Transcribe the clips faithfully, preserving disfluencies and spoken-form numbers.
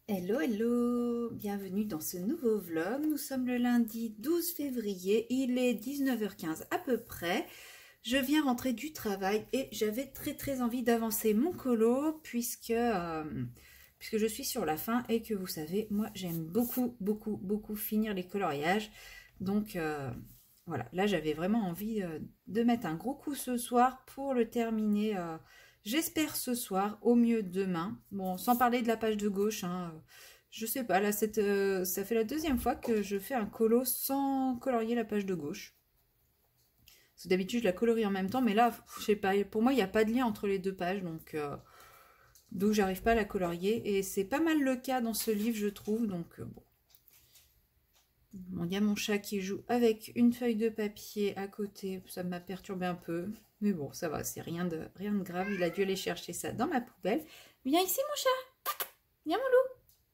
Hello, hello, bienvenue dans ce nouveau vlog. Nous sommes le lundi douze février, il est dix-neuf heures quinze à peu près. Je viens rentrer du travail et j'avais très très envie d'avancer mon colo puisque, euh, puisque je suis sur la fin et que vous savez, moi j'aime beaucoup beaucoup beaucoup finir les coloriages. Donc euh, voilà, là j'avais vraiment envie euh, de mettre un gros coup ce soir pour le terminer. euh, J'espère ce soir, au mieux demain. Bon, sans parler de la page de gauche, hein, euh, je sais pas, là, cette, euh, ça fait la deuxième fois que je fais un colo sans colorier la page de gauche. Parce que d'habitude, je la colorie en même temps, mais là, je sais pas, pour moi, il n'y a pas de lien entre les deux pages, donc, euh, donc j'arrive pas à la colorier. Et c'est pas mal le cas dans ce livre, je trouve, donc euh, bon. Bon, il y a mon chat qui joue avec une feuille de papier à côté, ça m'a perturbé un peu. Mais bon, ça va, c'est rien de, rien de grave. Il a dû aller chercher ça dans ma poubelle. Viens ici, mon chat. Viens, mon loup.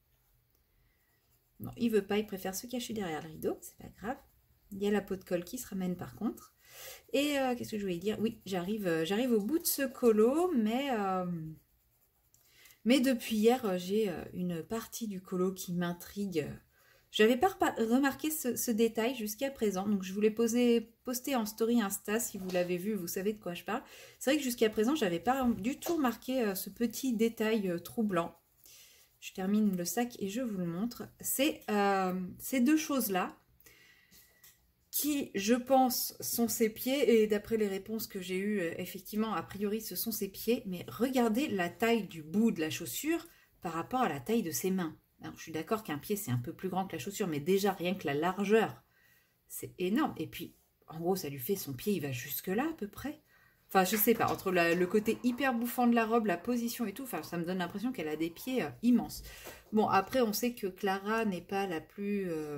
Non, il veut pas, il préfère se cacher derrière le rideau. C'est pas grave. Il y a la peau de colle qui se ramène par contre. Et euh, qu'est-ce que je voulais dire? Oui, j'arrive euh, j'arrive au bout de ce colo, mais, euh, mais depuis hier, j'ai euh, une partie du colo qui m'intrigue. J'avais pas remarqué ce, ce détail jusqu'à présent, donc je voulais poser, poster en story Insta, si vous l'avez vu, vous savez de quoi je parle. C'est vrai que jusqu'à présent, j'avais pas du tout remarqué euh, ce petit détail euh, troublant. Je termine le sac et je vous le montre. C'est euh, ces deux choses-là qui, je pense, sont ses pieds, et d'après les réponses que j'ai eues, euh, effectivement, a priori, ce sont ses pieds, mais regardez la taille du bout de la chaussure par rapport à la taille de ses mains. Alors, je suis d'accord qu'un pied, c'est un peu plus grand que la chaussure, mais déjà, rien que la largeur, c'est énorme. Et puis, en gros, ça lui fait son pied, il va jusque-là, à peu près. Enfin, je sais pas, entre la, le côté hyper bouffant de la robe, la position et tout, enfin, ça me donne l'impression qu'elle a des pieds euh, immenses. Bon, après, on sait que Clara n'est pas la plus... Euh,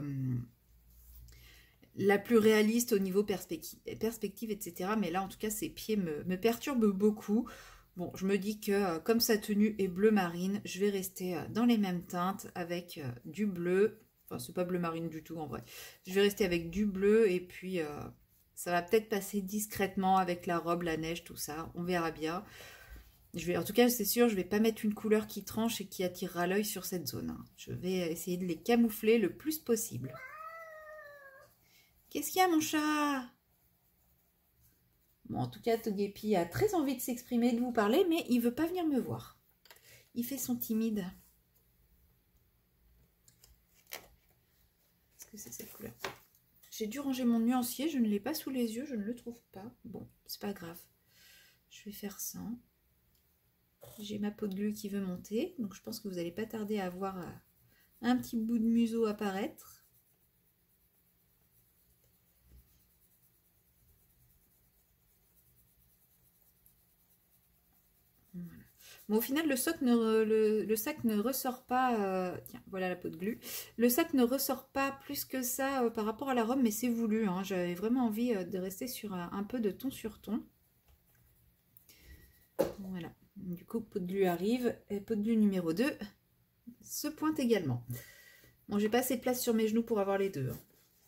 la plus réaliste au niveau perspective, perspective, et cetera. Mais là, en tout cas, ses pieds me, me perturbent beaucoup. Bon, je me dis que euh, comme sa tenue est bleu marine, je vais rester euh, dans les mêmes teintes avec euh, du bleu. Enfin, c'est pas bleu marine du tout en vrai. Je vais rester avec du bleu et puis euh, ça va peut-être passer discrètement avec la robe, la neige, tout ça. On verra bien. Je vais, en tout cas, c'est sûr, je vais pas mettre une couleur qui tranche et qui attirera l'œil sur cette zone, hein. Je vais essayer de les camoufler le plus possible. Qu'est-ce qu'il y a, mon chat? Bon, en tout cas, Togepi a très envie de s'exprimer, de vous parler, mais il veut pas venir me voir. Il fait son timide. Est-ce que c'est cette couleur? J'ai dû ranger mon nuancier, je ne l'ai pas sous les yeux, je ne le trouve pas. Bon, c'est pas grave. Je vais faire ça. J'ai ma peau de glu qui veut monter, donc je pense que vous n'allez pas tarder à voir un petit bout de museau apparaître. Voilà. Bon, au final, le sac ne, le, le sac ne ressort pas... Euh, tiens, voilà la peau de glu. Le sac ne ressort pas plus que ça euh, par rapport à la robe, mais c'est voulu, hein. J'avais vraiment envie euh, de rester sur un, un peu de ton sur ton. Voilà. Du coup, peau de glu arrive. Et peau de glu numéro deux se pointe également. Bon, j'ai pas assez de place sur mes genoux pour avoir les deux, hein.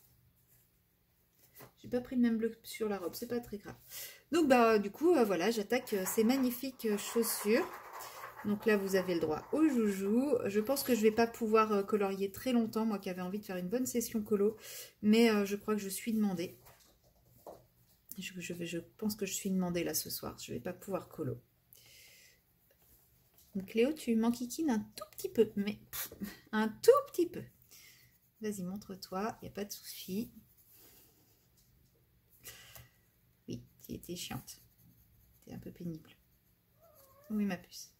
J'ai pas pris le même bleu sur la robe, c'est pas très grave. Donc, bah, du coup, euh, voilà, j'attaque euh, ces magnifiques euh, chaussures. Donc là, vous avez le droit au joujou. Je pense que je ne vais pas pouvoir euh, colorier très longtemps, moi qui avais envie de faire une bonne session colo. Mais euh, je crois que je suis demandée. Je, je, je pense que je suis demandée là ce soir. Je ne vais pas pouvoir colo. Donc Léo, tu m'enquiquines un tout petit peu. Mais pff, un tout petit peu. Vas-y, montre-toi. Il n'y a pas de souci. Oui, tu étais chiante. Tu es un peu pénible. Oui, ma puce.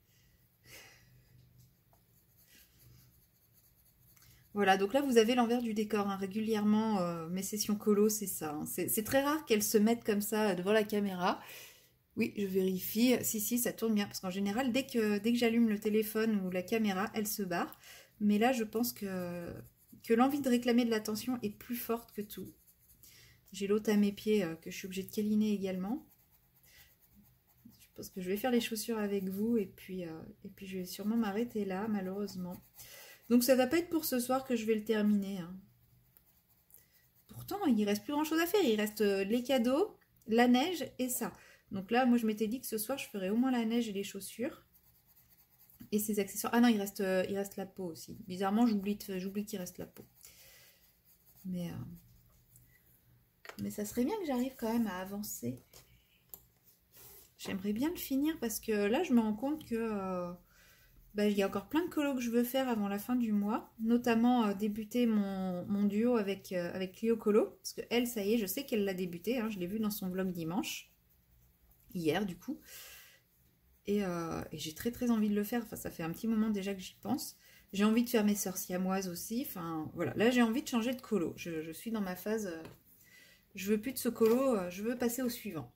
Voilà, donc là, vous avez l'envers du décor, hein. Régulièrement, euh, mes sessions colo, c'est ça, hein. C'est très rare qu'elles se mettent comme ça devant la caméra. Oui, je vérifie. Si, si, ça tourne bien. Parce qu'en général, dès que, dès que j'allume le téléphone ou la caméra, elle se barre. Mais là, je pense que, que l'envie de réclamer de l'attention est plus forte que tout. J'ai l'autre à mes pieds euh, que je suis obligée de câliner également. Je pense que je vais faire les chaussures avec vous. Et puis, euh, et puis je vais sûrement m'arrêter là, malheureusement. Donc ça va pas être pour ce soir que je vais le terminer, hein. Pourtant, il reste plus grand chose à faire. Il reste les cadeaux, la neige et ça. Donc là, moi je m'étais dit que ce soir je ferais au moins la neige et les chaussures. Et ses accessoires. Ah non, il reste, euh, il reste la peau aussi. Bizarrement, j'oublie j'oublie qu'il reste la peau. Mais, euh, mais ça serait bien que j'arrive quand même à avancer. J'aimerais bien le finir parce que là, je me rends compte que euh, bah, il y a encore plein de colos que je veux faire avant la fin du mois. Notamment euh, débuter mon, mon duo avec, euh, avec Clio Colo. Parce que elle, ça y est, je sais qu'elle l'a débuté. Hein, je l'ai vu dans son vlog dimanche. Hier, du coup. Et, euh, et j'ai très très envie de le faire. Enfin, ça fait un petit moment déjà que j'y pense. J'ai envie de faire mes sœurs siamoises aussi. Enfin, voilà. Là, j'ai envie de changer de colo. Je, je suis dans ma phase... Euh, je veux plus de ce colo. Euh, je veux passer au suivant.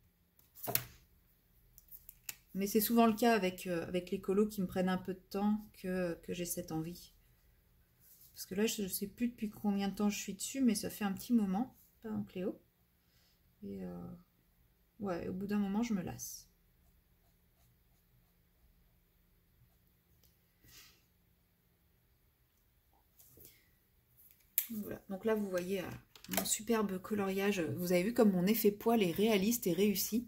Mais c'est souvent le cas avec, euh, avec les colos qui me prennent un peu de temps que, que j'ai cette envie. Parce que là, je ne sais plus depuis combien de temps je suis dessus, mais ça fait un petit moment. Pas en Cléo. Et euh, ouais, au bout d'un moment, je me lasse. Voilà. Donc là, vous voyez euh, mon superbe coloriage. Vous avez vu comme mon effet poil est réaliste et réussi.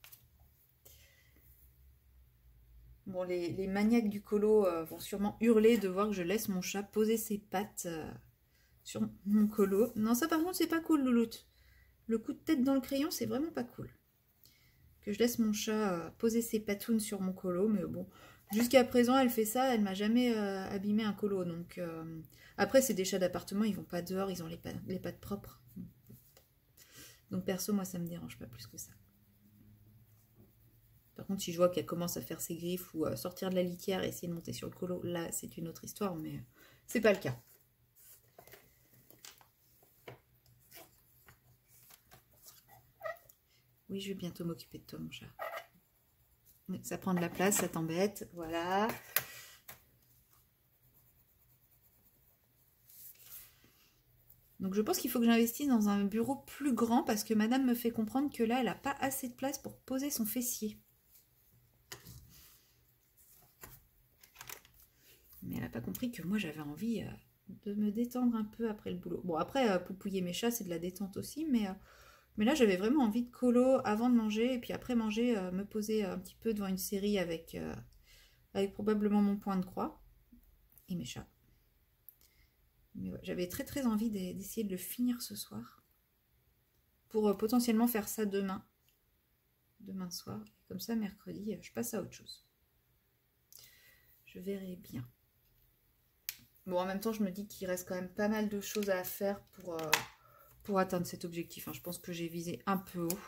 Bon, les, les maniaques du colo euh, vont sûrement hurler de voir que je laisse mon chat poser ses pattes euh, sur mon colo. Non, ça par contre, c'est pas cool, Louloute. Le coup de tête dans le crayon, c'est vraiment pas cool. Que je laisse mon chat euh, poser ses patounes sur mon colo, mais bon, jusqu'à présent, elle fait ça, elle m'a jamais euh, abîmé un colo. Donc euh, après, c'est des chats d'appartement, ils vont pas dehors, ils ont les, pa les pattes propres. Donc perso, moi, ça me dérange pas plus que ça. Par contre, si je vois qu'elle commence à faire ses griffes ou à sortir de la litière et essayer de monter sur le colo, là, c'est une autre histoire, mais euh, c'est pas le cas. Oui, je vais bientôt m'occuper de toi, mon chat. Oui, ça prend de la place, ça t'embête. Voilà. Donc je pense qu'il faut que j'investisse dans un bureau plus grand parce que madame me fait comprendre que là, elle n'a pas assez de place pour poser son fessier. Mais elle n'a pas compris que moi, j'avais envie euh, de me détendre un peu après le boulot. Bon, après, euh, poupouiller mes chats, c'est de la détente aussi, mais... Euh, Mais là, j'avais vraiment envie de colo avant de manger. Et puis après manger, euh, me poser un petit peu devant une série avec, euh, avec probablement mon point de croix. Et mes chats. Mais ouais, j'avais très très envie d'essayer de le finir ce soir. Pour euh, potentiellement faire ça demain. Demain soir. Et comme ça, mercredi, je passe à autre chose. Je verrai bien. Bon, en même temps, je me dis qu'il reste quand même pas mal de choses à faire pour... Euh, pour atteindre cet objectif. Hein. Je pense que j'ai visé un peu haut.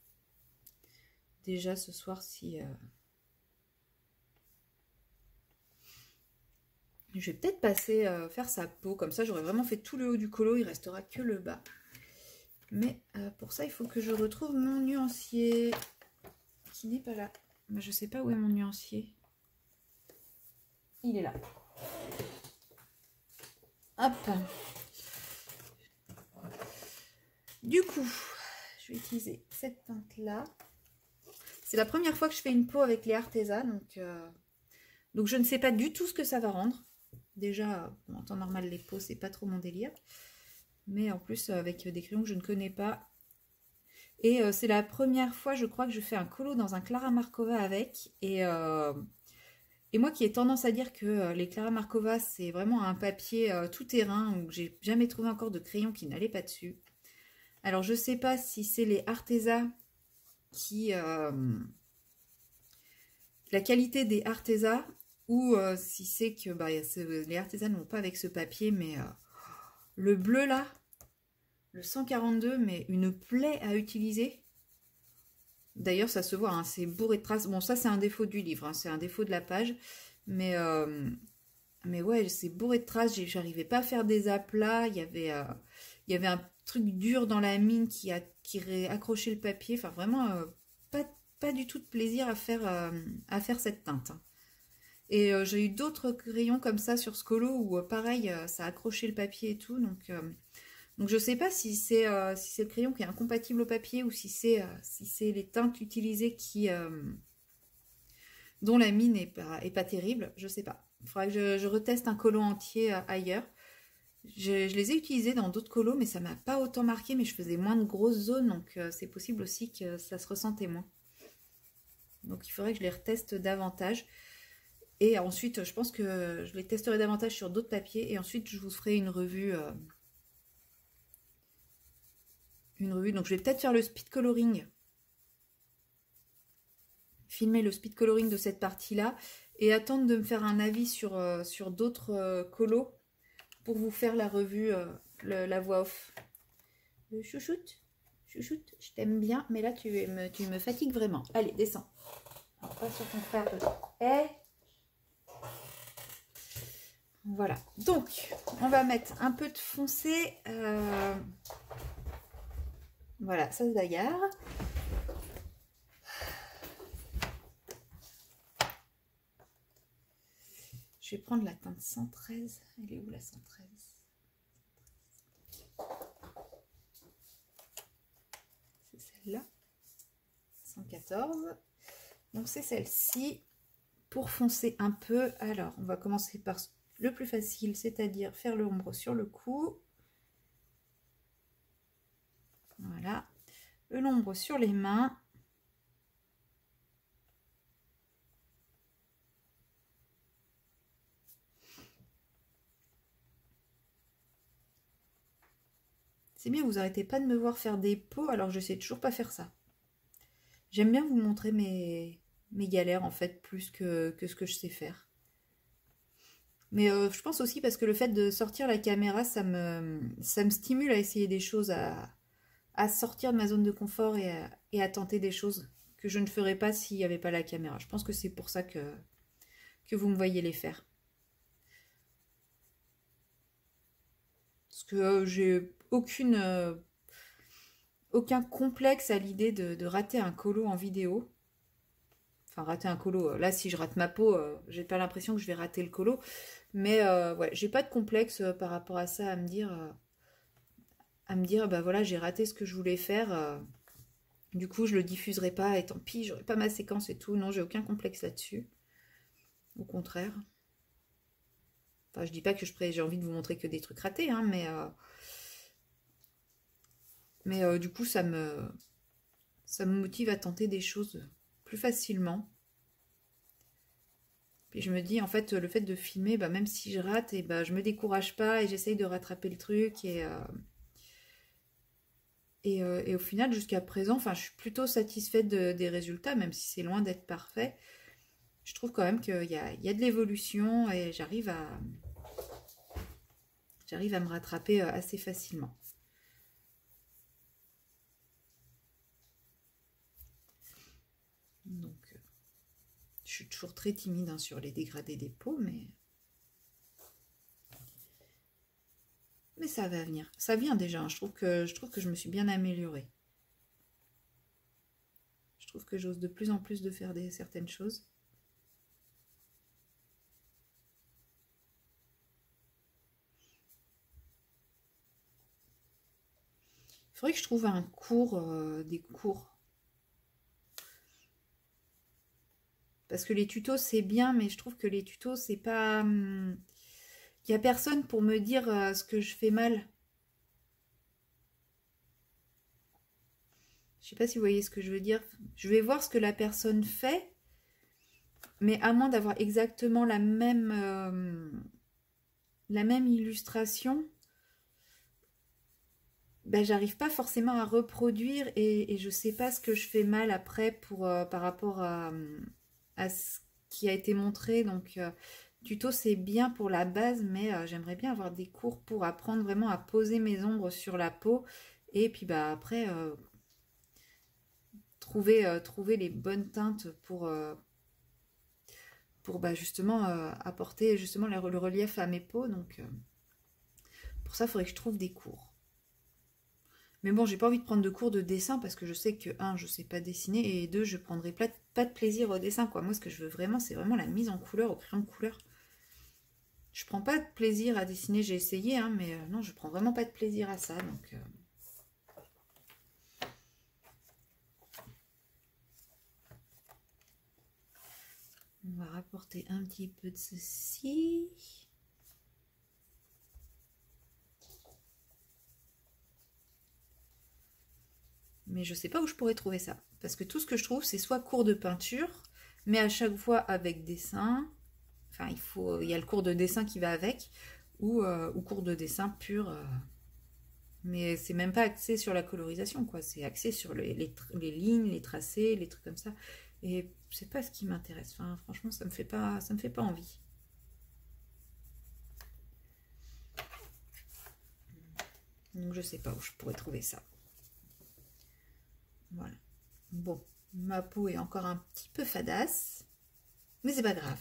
Déjà ce soir, si... Euh... Je vais peut-être passer euh, faire sa peau. Comme ça, j'aurai vraiment fait tout le haut du colo. Il restera que le bas. Mais euh, pour ça, il faut que je retrouve mon nuancier. Qui n'est pas là. Mais je sais pas où est mon nuancier. Il est là. Hop. Du coup, je vais utiliser cette teinte-là. C'est la première fois que je fais une peau avec les Arteza, donc, euh, donc je ne sais pas du tout ce que ça va rendre. Déjà, bon, en temps normal, les peaux, c'est pas trop mon délire. Mais en plus, avec des crayons que je ne connais pas. Et euh, c'est la première fois, je crois, que je fais un colo dans un Clara Markova avec. Et, euh, et moi qui ai tendance à dire que euh, les Clara Markova, c'est vraiment un papier euh, tout-terrain, où j'ai jamais trouvé encore de crayon qui n'allait pas dessus. Alors, je ne sais pas si c'est les Arteza qui... Euh, la qualité des Arteza ou euh, si c'est que bah, les Arteza ne vont pas avec ce papier, mais euh, le bleu là, le cent quarante-deux, mais une plaie à utiliser. D'ailleurs, ça se voit, hein, c'est bourré de traces. Bon, ça, c'est un défaut du livre, hein, c'est un défaut de la page. Mais, euh, mais ouais, c'est bourré de traces. J'arrivais pas à faire des aplats. Il y avait, euh, il y avait un truc dur dans la mine qui a qui accroché le papier. Enfin, vraiment, euh, pas, pas du tout de plaisir à faire, euh, à faire cette teinte. Et euh, j'ai eu d'autres crayons comme ça sur ce colo où, euh, pareil, euh, ça a accroché le papier et tout. Donc, euh, donc je sais pas si c'est euh, si c'est le crayon qui est incompatible au papier ou si c'est euh, si c'est les teintes utilisées qui euh, dont la mine est pas, est pas terrible. Je sais pas. Il faudra que je, je reteste un colo entier euh, ailleurs. Je, je les ai utilisés dans d'autres colos, mais ça m'a pas autant marqué, mais je faisais moins de grosses zones, donc euh, c'est possible aussi que ça se ressentait moins. Donc il faudrait que je les reteste davantage. Et ensuite, je pense que je les testerai davantage sur d'autres papiers. Et ensuite, je vous ferai une revue. Euh, une revue. Donc, je vais peut-être faire le speed coloring. Filmer le speed coloring de cette partie-là. Et attendre de me faire un avis sur, euh, sur d'autres euh, colos. Pour vous faire la revue, euh, le, la voix off. Euh, chouchoute, chouchoute, je t'aime bien. Mais là, tu me, tu me fatigues vraiment. Allez, descends. Alors, pas sur ton frère. Eh, voilà, donc on va mettre un peu de foncé, euh, voilà, ça se bagarre. Je vais prendre la teinte cent treize, elle est où la cent treize? C'est celle-là, cent quatorze, donc c'est celle-ci, pour foncer un peu. Alors on va commencer par le plus facile, c'est-à-dire faire l'ombre sur le cou. Voilà. L'ombre sur les mains. C'est bien, vous arrêtez pas de me voir faire des peaux, alors je sais toujours pas faire ça. J'aime bien vous montrer mes, mes galères, en fait, plus que, que ce que je sais faire. Mais euh, je pense aussi parce que le fait de sortir la caméra, ça me, ça me stimule à essayer des choses, à, à sortir de ma zone de confort et à, et à tenter des choses que je ne ferais pas s'il n'y avait pas la caméra. Je pense que c'est pour ça que, que vous me voyez les faire. Parce que euh, j'ai aucune, euh, aucun complexe à l'idée de, de rater un colo en vidéo. Enfin, rater un colo. Là, si je rate ma peau, euh, j'ai pas l'impression que je vais rater le colo. Mais euh, ouais, j'ai pas de complexe euh, par rapport à ça, à me dire, euh, à me dire, bah voilà, j'ai raté ce que je voulais faire. Euh, du coup, je le diffuserai pas et tant pis, j'aurai pas ma séquence et tout. Non, j'ai aucun complexe là-dessus. Au contraire. Enfin, je dis pas que je j'ai envie de vous montrer que des trucs ratés, hein, mais euh, mais euh, du coup, ça me ça me motive à tenter des choses plus facilement. Puis je me dis, en fait, le fait de filmer, bah, même si je rate, et bah, je me décourage pas et j'essaye de rattraper le truc. Et, euh, et, euh, et au final, jusqu'à présent, enfin, je suis plutôt satisfaite de, des résultats, même si c'est loin d'être parfait. Je trouve quand même qu'il y a, il y a de l'évolution et j'arrive à, j'arrive à me rattraper assez facilement. Donc, je suis toujours très timide hein, sur les dégradés des peaux, mais... Mais ça va venir. Ça vient déjà. Hein. Je trouve que, je trouve que je me suis bien améliorée. Je trouve que j'ose de plus en plus de faire des, certaines choses. Il faudrait que je trouve un cours, euh, des cours. Parce que les tutos, c'est bien, mais je trouve que les tutos, c'est pas... Hum, il n'y a personne pour me dire euh, ce que je fais mal. Je sais pas si vous voyez ce que je veux dire. Je vais voir ce que la personne fait, mais à moins d'avoir exactement la même, euh, la même illustration, ben, j'arrive pas forcément à reproduire et, et je sais pas ce que je fais mal après pour, euh, par rapport à, à ce qui a été montré. Donc, euh, tuto, c'est bien pour la base, mais euh, j'aimerais bien avoir des cours pour apprendre vraiment à poser mes ombres sur la peau. Et puis, bah, après, euh, trouver, euh, trouver les bonnes teintes pour, euh, pour bah, justement euh, apporter justement le, le relief à mes peaux. Donc, euh, pour ça, il faudrait que je trouve des cours. Mais bon, j'ai pas envie de prendre de cours de dessin parce que je sais que, un, je sais pas dessiner et deux, je prendrai pas, pas de plaisir au dessin, quoi. Moi, ce que je veux vraiment, c'est vraiment la mise en couleur, au crayon de couleur. Je prends pas de plaisir à dessiner, j'ai essayé, hein, mais euh, non, je prends vraiment pas de plaisir à ça, donc... Euh... On va rapporter un petit peu de ceci... Mais je sais pas où je pourrais trouver ça. Parce que tout ce que je trouve, c'est soit cours de peinture, mais à chaque fois avec dessin. enfin, il faut, il y a le cours de dessin qui va avec, ou, euh, ou cours de dessin pur. Euh, mais c'est même pas axé sur la colorisation, quoi. C'est axé sur les, les, les lignes, les tracés, les trucs comme ça. Et c'est pas ce qui m'intéresse. Enfin, franchement, ça me fait pas, ça me fait pas envie. Donc je sais pas où je pourrais trouver ça. Voilà. Bon, ma peau est encore un petit peu fadasse, mais c'est pas grave.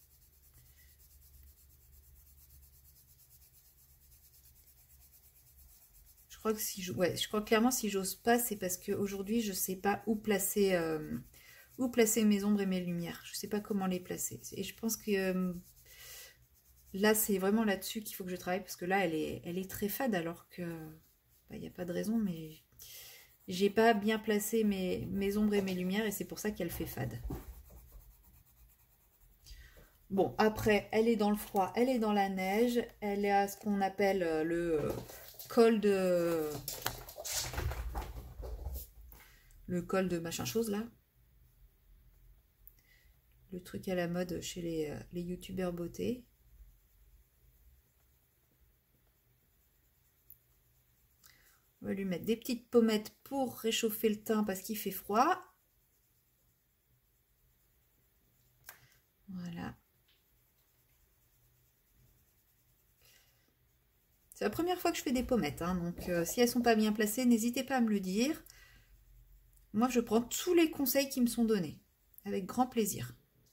Je crois que si je, ouais, je crois clairement si j'ose pas, c'est parce qu'aujourd'hui je sais pas où placer, euh, où placer mes ombres et mes lumières. Je sais pas comment les placer. Et je pense que euh, là c'est vraiment là-dessus qu'il faut que je travaille parce que là elle est, elle est très fade alors que il bah, n'y a pas de raison, mais j'ai pas bien placé mes, mes ombres et mes lumières et c'est pour ça qu'elle fait fade. Bon, après, elle est dans le froid, elle est dans la neige, elle est à ce qu'on appelle le col de... Le col de machin chose, là. Le truc à la mode chez les, les youtubeurs beauté. On va lui mettre des petites pommettes pour réchauffer le teint parce qu'il fait froid. Voilà. C'est la première fois que je fais des pommettes, hein, donc euh, si elles sont pas bien placées, n'hésitez pas à me le dire. Moi, je prends tous les conseils qui me sont donnés, avec grand plaisir.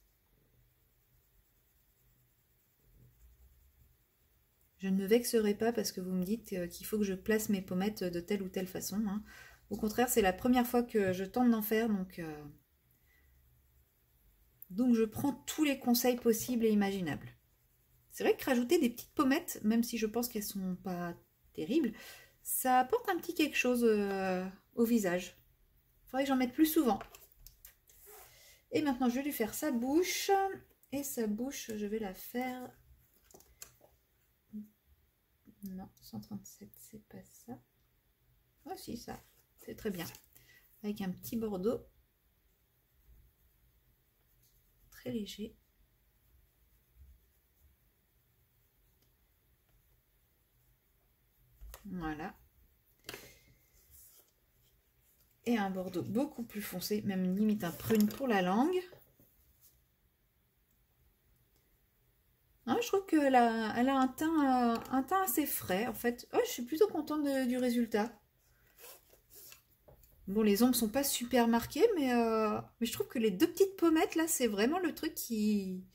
Je ne me vexerai pas parce que vous me dites qu'il faut que je place mes pommettes de telle ou telle façon. Hein. Au contraire, c'est la première fois que je tente d'en faire, donc, euh... donc je prends tous les conseils possibles et imaginables. C'est vrai que rajouter des petites pommettes, même si je pense qu'elles sont pas terribles, ça apporte un petit quelque chose euh, au visage. Il faudrait que j'en mette plus souvent. Et maintenant, je vais lui faire sa bouche. Et sa bouche, je vais la faire... Non, cent trente-sept, c'est pas ça. Ah si, ça, c'est très bien. Avec un petit bordeaux. Très léger. Voilà. Et un bordeaux beaucoup plus foncé, même limite un prune pour la langue. Ah, je trouve qu'elle a, elle a un teint, euh, un teint assez frais, en fait. Oh, je suis plutôt contente de, du résultat. Bon, les ombres sont pas super marquées, mais, euh, mais je trouve que les deux petites pommettes, là, c'est vraiment le truc qui,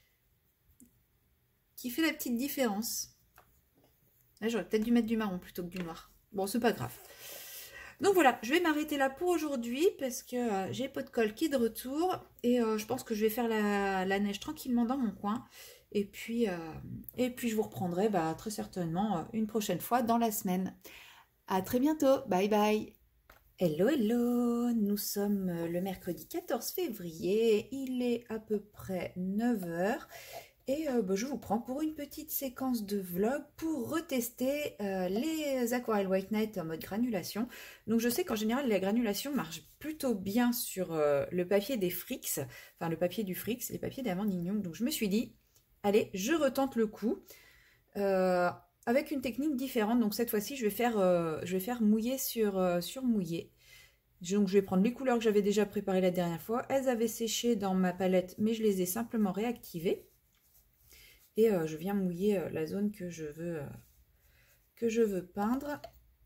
qui fait la petite différence. Là, j'aurais peut-être dû mettre du marron plutôt que du noir. Bon, c'est pas grave. Donc voilà, je vais m'arrêter là pour aujourd'hui parce que euh, j'ai pot de colle qui est de retour et euh, je pense que je vais faire la, la neige tranquillement dans mon coin. Et puis, euh, et puis je vous reprendrai bah, très certainement euh, une prochaine fois dans la semaine. À très bientôt, bye bye. Hello, hello, nous sommes le mercredi quatorze février, il est à peu près neuf heures. Et euh, bah, je vous prends pour une petite séquence de vlog pour retester euh, les aquarelles White Night en mode granulation. Donc je sais qu'en général la granulation marche plutôt bien sur euh, le papier des Frix, enfin le papier du Frix, les papiers d'Amandine Young. Donc je me suis dit, allez, je retente le coup euh, avec une technique différente. Donc cette fois-ci je vais faire, euh, je vais faire mouiller sur, euh, sur mouiller. Donc je vais prendre les couleurs que j'avais déjà préparées la dernière fois. Elles avaient séché dans ma palette, mais je les ai simplement réactivées. Et euh, je viens mouiller euh, la zone que je veux, euh, que je veux peindre.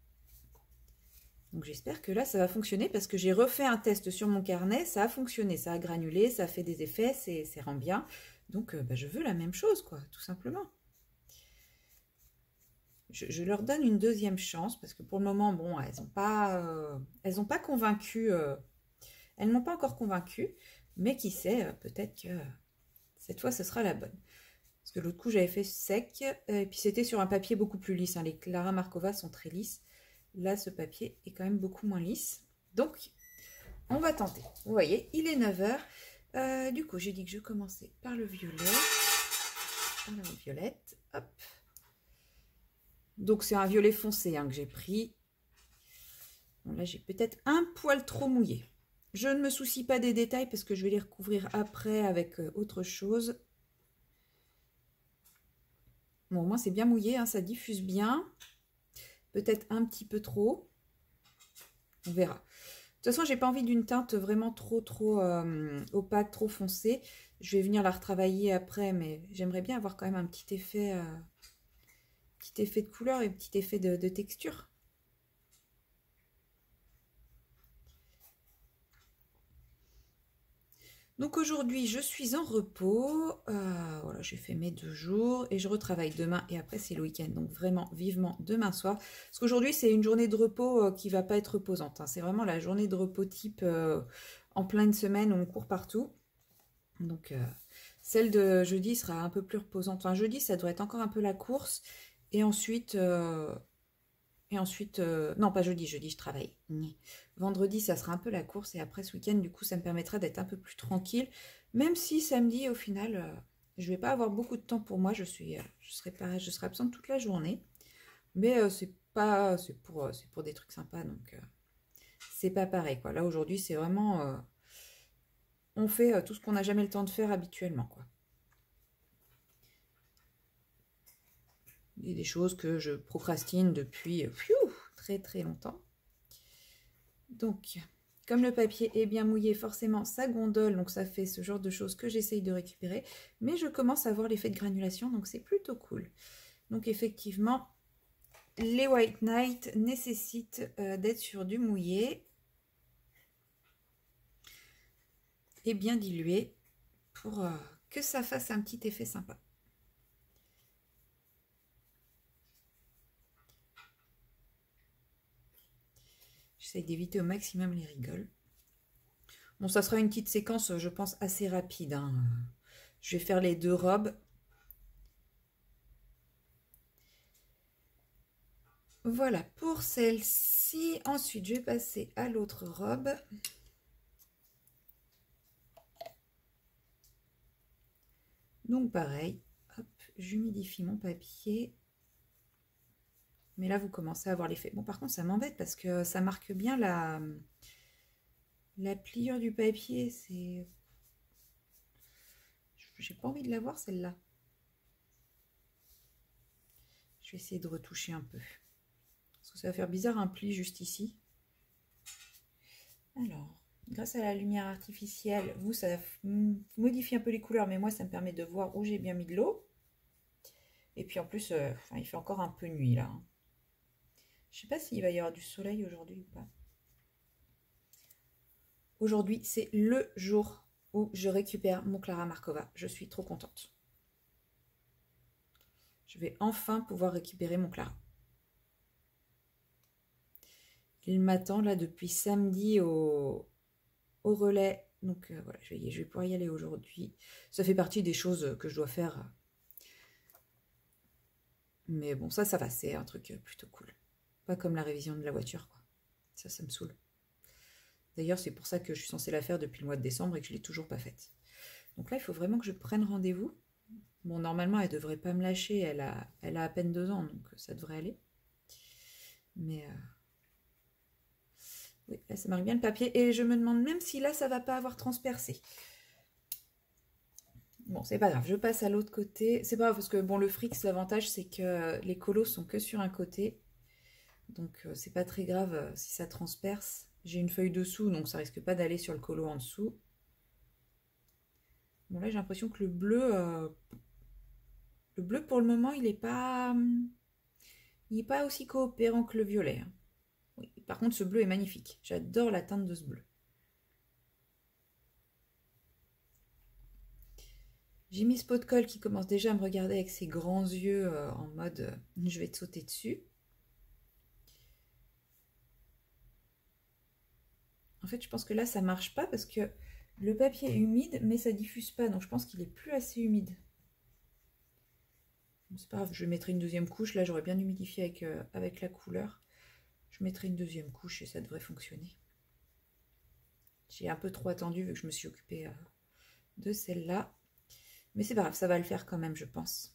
Donc j'espère que là ça va fonctionner parce que j'ai refait un test sur mon carnet, ça a fonctionné, ça a granulé, ça a fait des effets, c'est rend bien. Donc euh, bah, je veux la même chose, quoi, tout simplement. Je, je leur donne une deuxième chance parce que pour le moment, bon, elles n'ont pas, euh, elles n'ont pas convaincu, euh, elles m'ont pas encore convaincu, mais qui sait, euh, peut-être que cette fois ce sera la bonne. Parce que l'autre coup, j'avais fait sec, et puis c'était sur un papier beaucoup plus lisse. Hein. Les Clara Markova sont très lisses. Là, ce papier est quand même beaucoup moins lisse. Donc, on va tenter. Vous voyez, il est neuf heures. Euh, du coup, j'ai dit que je commençais par le violet. Par la violette. Hop. Donc, c'est un violet foncé hein, que j'ai pris. Bon, là, j'ai peut-être un poil trop mouillé. Je ne me soucie pas des détails parce que je vais les recouvrir après avec autre chose. Bon, au moins c'est bien mouillé, hein, ça diffuse bien. Peut-être un petit peu trop. On verra. De toute façon, j'ai pas envie d'une teinte vraiment trop trop euh, opaque, trop foncée. Je vais venir la retravailler après, mais j'aimerais bien avoir quand même un petit effet, euh, petit effet de couleur et un petit effet de, de texture. Donc aujourd'hui, je suis en repos. Euh, voilà, j'ai fait mes deux jours et je retravaille demain et après c'est le week-end. Donc vraiment, vivement demain soir. Parce qu'aujourd'hui, c'est une journée de repos euh, qui va pas être reposante, hein. C'est vraiment la journée de repos type euh, en pleine semaine où on court partout. Donc euh, celle de jeudi sera un peu plus reposante. Enfin, jeudi, ça devrait être encore un peu la course. Et ensuite, euh, et ensuite, euh, non, pas jeudi, jeudi, je travaille. Vendredi, ça sera un peu la course. Et après, ce week-end, du coup, ça me permettra d'être un peu plus tranquille. Même si samedi, au final, euh, je vais pas avoir beaucoup de temps pour moi. Je suis, euh, je serai pas, je serai absente toute la journée. Mais euh, c'est pas, c'est pour, euh, c'est pour des trucs sympas. Donc, euh, c'est pas pareil, quoi. Là, aujourd'hui, c'est vraiment, euh, on fait euh, tout ce qu'on n'a jamais le temps de faire habituellement, quoi. Et des choses que je procrastine depuis euh, pfiou, très très longtemps. Donc, comme le papier est bien mouillé, forcément ça gondole, donc ça fait ce genre de choses que j'essaye de récupérer. Mais je commence à voir l'effet de granulation, donc c'est plutôt cool. Donc effectivement, les White Night nécessitent euh, d'être sur du mouillé et bien dilué pour euh, que ça fasse un petit effet sympa. J'essaye d'éviter au maximum les rigoles. Bon, ça sera une petite séquence, je pense, assez rapide, hein. Je vais faire les deux robes. Voilà pour celle-ci. Ensuite, je vais passer à l'autre robe. Donc pareil, hop, j'humidifie mon papier. Mais là, vous commencez à avoir l'effet. Bon, par contre, ça m'embête parce que ça marque bien la, la pliure du papier. C'est... J'ai pas envie de la voir, celle-là. Je vais essayer de retoucher un peu. Parce que ça va faire bizarre un pli juste ici. Alors, grâce à la lumière artificielle, vous, ça modifie un peu les couleurs, mais moi, ça me permet de voir où j'ai bien mis de l'eau. Et puis en plus, euh, enfin, il fait encore un peu nuit là. Je sais pas s'il va y avoir du soleil aujourd'hui ou pas. Aujourd'hui, c'est le jour où je récupère mon Clara Markova. Je suis trop contente. Je vais enfin pouvoir récupérer mon Clara. Il m'attend là depuis samedi au, au relais. Donc euh, voilà, je vais, je vais pouvoir y aller aujourd'hui. Ça fait partie des choses que je dois faire. Mais bon, ça, ça va. C'est un truc plutôt cool. Pas comme la révision de la voiture, quoi. Ça, ça me saoule. D'ailleurs, c'est pour ça que je suis censée la faire depuis le mois de décembre et que je ne l'ai toujours pas faite. Donc là, il faut vraiment que je prenne rendez-vous. Bon, normalement, elle ne devrait pas me lâcher. Elle a, elle a à peine deux ans, donc ça devrait aller. Mais euh... oui, là, ça marque bien le papier. Et je me demande même si là, ça ne va pas avoir transpercé. Bon, c'est pas grave. Je passe à l'autre côté. C'est pas grave parce que, bon, le Frix, l'avantage, c'est que les colos sont que sur un côté. Donc, euh, c'est pas très grave euh, si ça transperce. J'ai une feuille dessous, donc ça risque pas d'aller sur le colo en dessous. Bon, là, j'ai l'impression que le bleu... Euh... Le bleu, pour le moment, il n'est pas... Il n'est pas aussi coopérant que le violet, hein. Oui. Par contre, ce bleu est magnifique. J'adore la teinte de ce bleu. J'ai mis ce pot de colle qui commence déjà à me regarder avec ses grands yeux euh, en mode euh, je vais te sauter dessus. En fait, je pense que là, ça marche pas parce que le papier est humide, mais ça diffuse pas. Donc, je pense qu'il est plus assez humide. Bon, c'est pas grave, je mettrai une deuxième couche. Là, j'aurais bien humidifié avec, euh, avec la couleur. Je mettrai une deuxième couche et ça devrait fonctionner. J'ai un peu trop attendu vu que je me suis occupée euh, de celle-là. Mais c'est pas grave, ça va le faire quand même, je pense.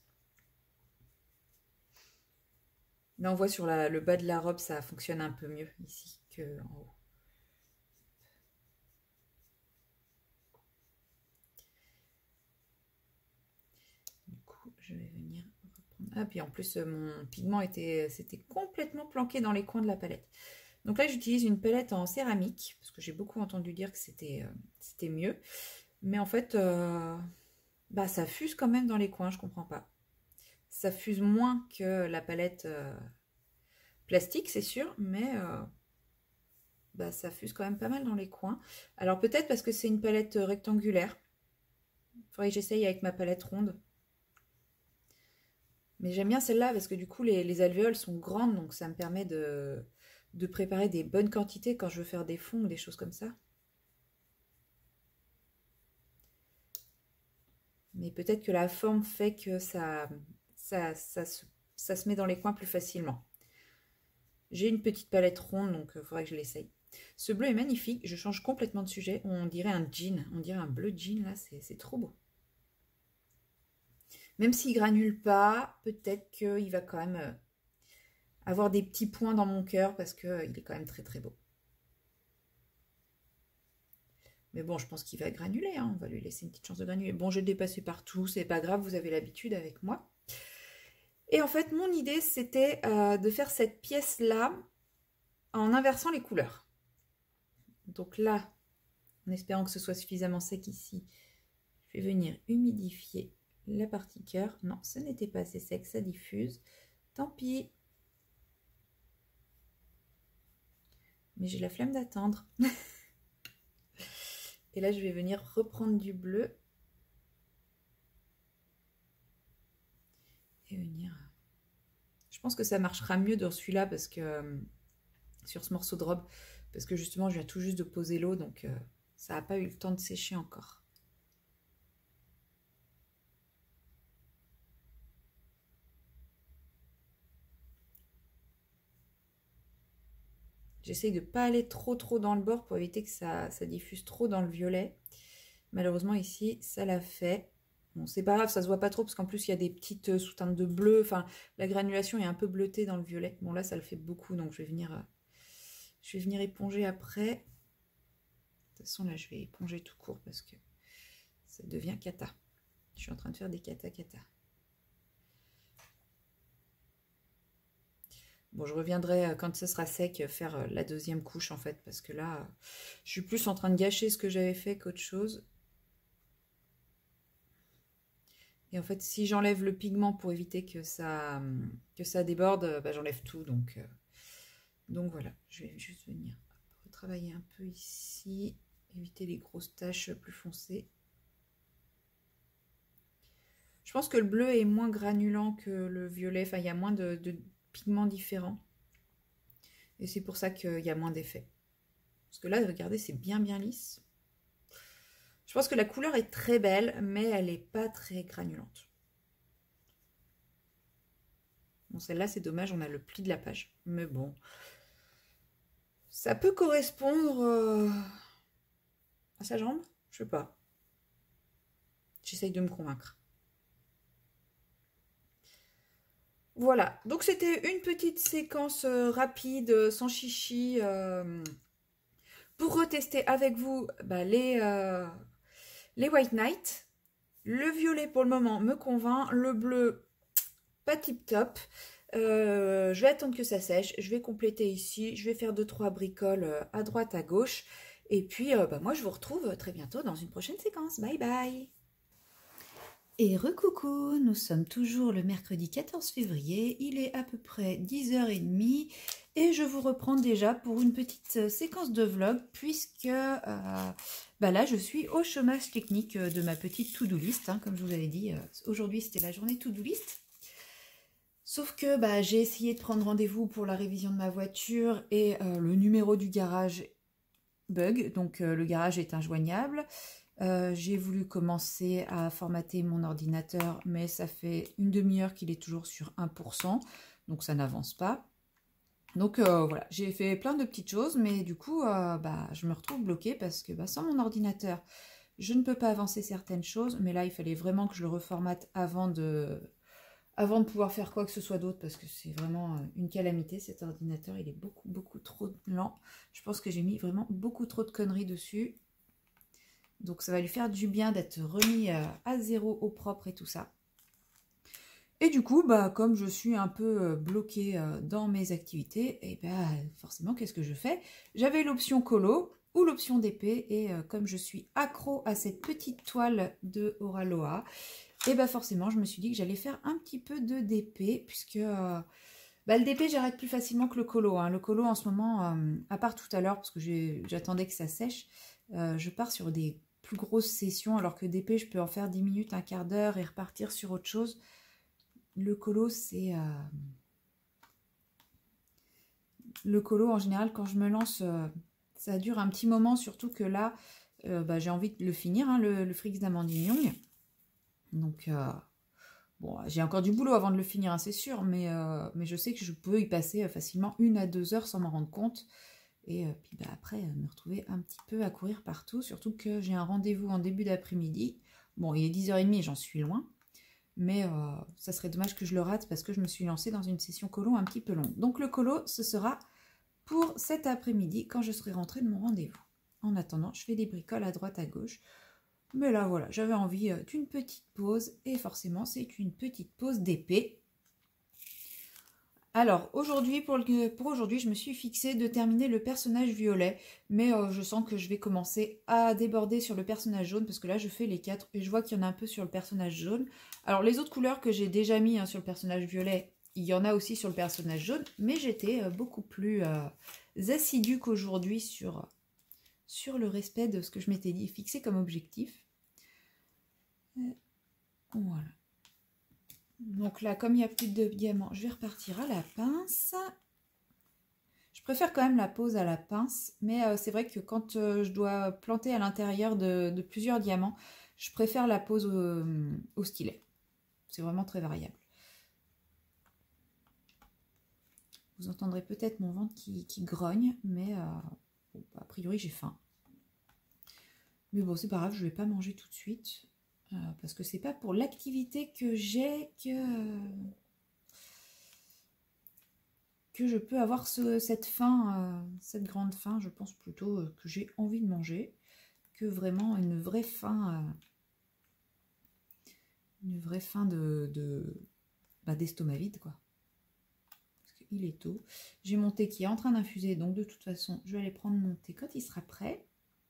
Là, on voit sur la, le bas de la robe, ça fonctionne un peu mieux ici qu'en haut. Du coup, je vais venir reprendre Ah, puis en plus, mon pigment était, c'était complètement planqué dans les coins de la palette. Donc là, j'utilise une palette en céramique, parce que j'ai beaucoup entendu dire que c'était euh, c'était mieux. Mais en fait, euh, bah, ça fuse quand même dans les coins, je comprends pas. Ça fuse moins que la palette euh, plastique, c'est sûr, mais euh, bah, ça fuse quand même pas mal dans les coins. Alors peut-être parce que c'est une palette rectangulaire. Il faudrait que j'essaye avec ma palette ronde. Mais j'aime bien celle-là parce que du coup, les, les alvéoles sont grandes, donc ça me permet de, de préparer des bonnes quantités quand je veux faire des fonds ou des choses comme ça. Mais peut-être que la forme fait que ça, ça, ça, se, ça se met dans les coins plus facilement. J'ai une petite palette ronde, donc il faudrait que je l'essaye. Ce bleu est magnifique, je change complètement de sujet. On dirait un jean, on dirait un bleu jean, là, c'est trop beau. Même s'il granule pas, peut-être qu'il va quand même avoir des petits points dans mon cœur parce qu'il est quand même très très beau. Mais bon, je pense qu'il va granuler, hein. On va lui laisser une petite chance de granuler. Bon, je l'ai dépassé partout, c'est pas grave, vous avez l'habitude avec moi. Et en fait, mon idée, c'était euh, de faire cette pièce-là en inversant les couleurs. Donc là, en espérant que ce soit suffisamment sec ici, je vais venir humidifier la partie cœur. Non, ce n'était pas assez sec, ça diffuse. Tant pis. Mais j'ai la flemme d'attendre. Et là, je vais venir reprendre du bleu. Et venir... Je pense que ça marchera mieux dans celui-là parce que... Euh, sur ce morceau de robe. Parce que justement, je viens tout juste de poser l'eau. Donc, euh, ça n'a pas eu le temps de sécher encore. J'essaye de ne pas aller trop trop dans le bord pour éviter que ça, ça diffuse trop dans le violet. Malheureusement ici, ça l'a fait. Bon, c'est pas grave, ça se voit pas trop parce qu'en plus il y a des petites sous-teintes de bleu. Enfin, la granulation est un peu bleutée dans le violet. Bon là, ça le fait beaucoup, donc je vais venir, je vais venir éponger après. De toute façon, là, je vais éponger tout court parce que ça devient cata. Je suis en train de faire des cata cata. Bon, je reviendrai quand ce sera sec faire la deuxième couche en fait, parce que là, je suis plus en train de gâcher ce que j'avais fait qu'autre chose. Et en fait, si j'enlève le pigment pour éviter que ça, que ça déborde, bah, j'enlève tout. Donc, euh, donc voilà, je vais juste venir retravailler un peu ici, éviter les grosses taches plus foncées. Je pense que le bleu est moins granulant que le violet, enfin il y a moins de, de pigments différents. Et c'est pour ça qu'il y a moins d'effet. Parce que là, regardez, c'est bien bien lisse. Je pense que la couleur est très belle, mais elle n'est pas très granulante. Bon, celle-là, c'est dommage, on a le pli de la page. Mais bon, ça peut correspondre euh, à sa jambe, je sais pas. J'essaye de me convaincre. Voilà, donc c'était une petite séquence euh, rapide, euh, sans chichi, euh, pour retester avec vous bah, les, euh, les White Night. Le violet pour le moment me convainc, le bleu pas tip top. Euh, je vais attendre que ça sèche, je vais compléter ici, je vais faire deux trois bricoles euh, à droite à gauche. Et puis euh, bah, moi je vous retrouve très bientôt dans une prochaine séquence. Bye bye. Et recoucou, nous sommes toujours le mercredi quatorze février, il est à peu près dix heures trente et je vous reprends déjà pour une petite séquence de vlog puisque euh, bah là je suis au chômage technique de ma petite to-do list, hein, comme je vous avais dit, euh, aujourd'hui c'était la journée to-do list. Sauf que bah, j'ai essayé de prendre rendez-vous pour la révision de ma voiture et euh, le numéro du garage bug, donc euh, le garage est injoignable. Euh, j'ai voulu commencer à formater mon ordinateur, mais ça fait une demi-heure qu'il est toujours sur un pour cent, donc ça n'avance pas. Donc euh, voilà, j'ai fait plein de petites choses, mais du coup, euh, bah, je me retrouve bloquée parce que bah, sans mon ordinateur, je ne peux pas avancer certaines choses, mais là, il fallait vraiment que je le reformate avant de, avant de pouvoir faire quoi que ce soit d'autre, parce que c'est vraiment une calamité, cet ordinateur, il est beaucoup, beaucoup trop lent. Je pense que j'ai mis vraiment beaucoup trop de conneries dessus. Donc ça va lui faire du bien d'être remis à zéro au propre et tout ça. Et du coup, bah, comme je suis un peu bloquée dans mes activités, et bah, forcément, qu'est-ce que je fais? J'avais l'option colo ou l'option d'épée, et euh, comme je suis accro à cette petite toile de Oraloa, et bah forcément, je me suis dit que j'allais faire un petit peu de D P, puisque euh, bah, le D P, j'arrête plus facilement que le colo. Hein. Le colo, en ce moment, euh, à part tout à l'heure, parce que j'attendais que ça sèche, euh, je pars sur des plus grosses sessions, alors que D P, je peux en faire dix minutes, un quart d'heure, et repartir sur autre chose. Le colo, c'est... Euh... Le colo, en général, quand je me lance, euh, ça dure un petit moment, surtout que là, euh, bah, j'ai envie de le finir, hein, le, le Frix d'Amandine Young. Donc, euh, bon, j'ai encore du boulot avant de le finir, hein, c'est sûr, mais, euh, mais je sais que je peux y passer facilement une à deux heures sans m'en rendre compte. Et euh, puis bah, après, euh, me retrouver un petit peu à courir partout, surtout que j'ai un rendez-vous en début d'après-midi. Bon, il est dix heures trente, j'en suis loin. Mais euh, ça serait dommage que je le rate parce que je me suis lancée dans une session colo un petit peu longue. Donc le colo, ce sera pour cet après-midi quand je serai rentrée de mon rendez-vous. En attendant, je fais des bricoles à droite à gauche. Mais là, voilà, j'avais envie d'une petite pause et forcément, c'est une petite pause d'épée. Alors, aujourd'hui, pour, pour aujourd'hui, je me suis fixée de terminer le personnage violet, mais euh, je sens que je vais commencer à déborder sur le personnage jaune, parce que là, je fais les quatre, et je vois qu'il y en a un peu sur le personnage jaune. Alors, les autres couleurs que j'ai déjà mis hein, sur le personnage violet, il y en a aussi sur le personnage jaune, mais j'étais euh, beaucoup plus euh, assidue qu'aujourd'hui sur, sur le respect de ce que je m'étais dit, fixé comme objectif. Euh, voilà. Donc là, comme il n'y a plus de diamants, je vais repartir à la pince. Je préfère quand même la pose à la pince, mais euh, c'est vrai que quand euh, je dois planter à l'intérieur de, de plusieurs diamants, je préfère la pose au, au stylet. C'est vraiment très variable. Vous entendrez peut-être mon ventre qui, qui grogne, mais euh, bon, a priori j'ai faim. Mais bon, c'est pas grave, je ne vais pas manger tout de suite. Euh, parce que c'est pas pour l'activité que j'ai que, que je peux avoir ce, cette faim, euh, cette grande faim. Je pense plutôt euh, que j'ai envie de manger que vraiment une vraie faim, euh, une vraie faim de, de bah, d'estomac vide, quoi. Parce qu'il est tôt. J'ai mon thé qui est en train d'infuser, donc de toute façon, je vais aller prendre mon thé quand il sera prêt.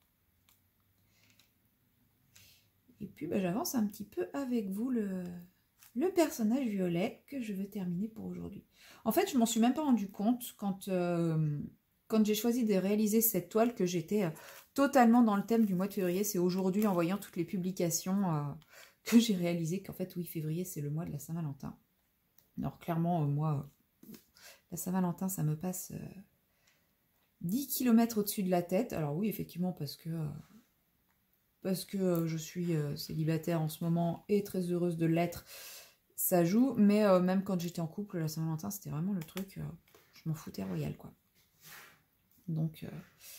Et puis, bah, j'avance un petit peu avec vous le, le personnage violet que je veux terminer pour aujourd'hui. En fait, je m'en suis même pas rendu compte quand, euh, quand j'ai choisi de réaliser cette toile que j'étais euh, totalement dans le thème du mois de février. C'est aujourd'hui, en voyant toutes les publications, euh, que j'ai réalisé qu'en fait, oui, février, c'est le mois de la Saint-Valentin. Alors, clairement, euh, moi, la Saint-Valentin, ça me passe euh, dix kilomètres au-dessus de la tête. Alors oui, effectivement, parce que... Euh, parce que je suis célibataire en ce moment et très heureuse de l'être, ça joue, mais euh, même quand j'étais en couple, la Saint-Valentin, c'était vraiment le truc, euh, je m'en foutais royal, quoi. Donc, euh,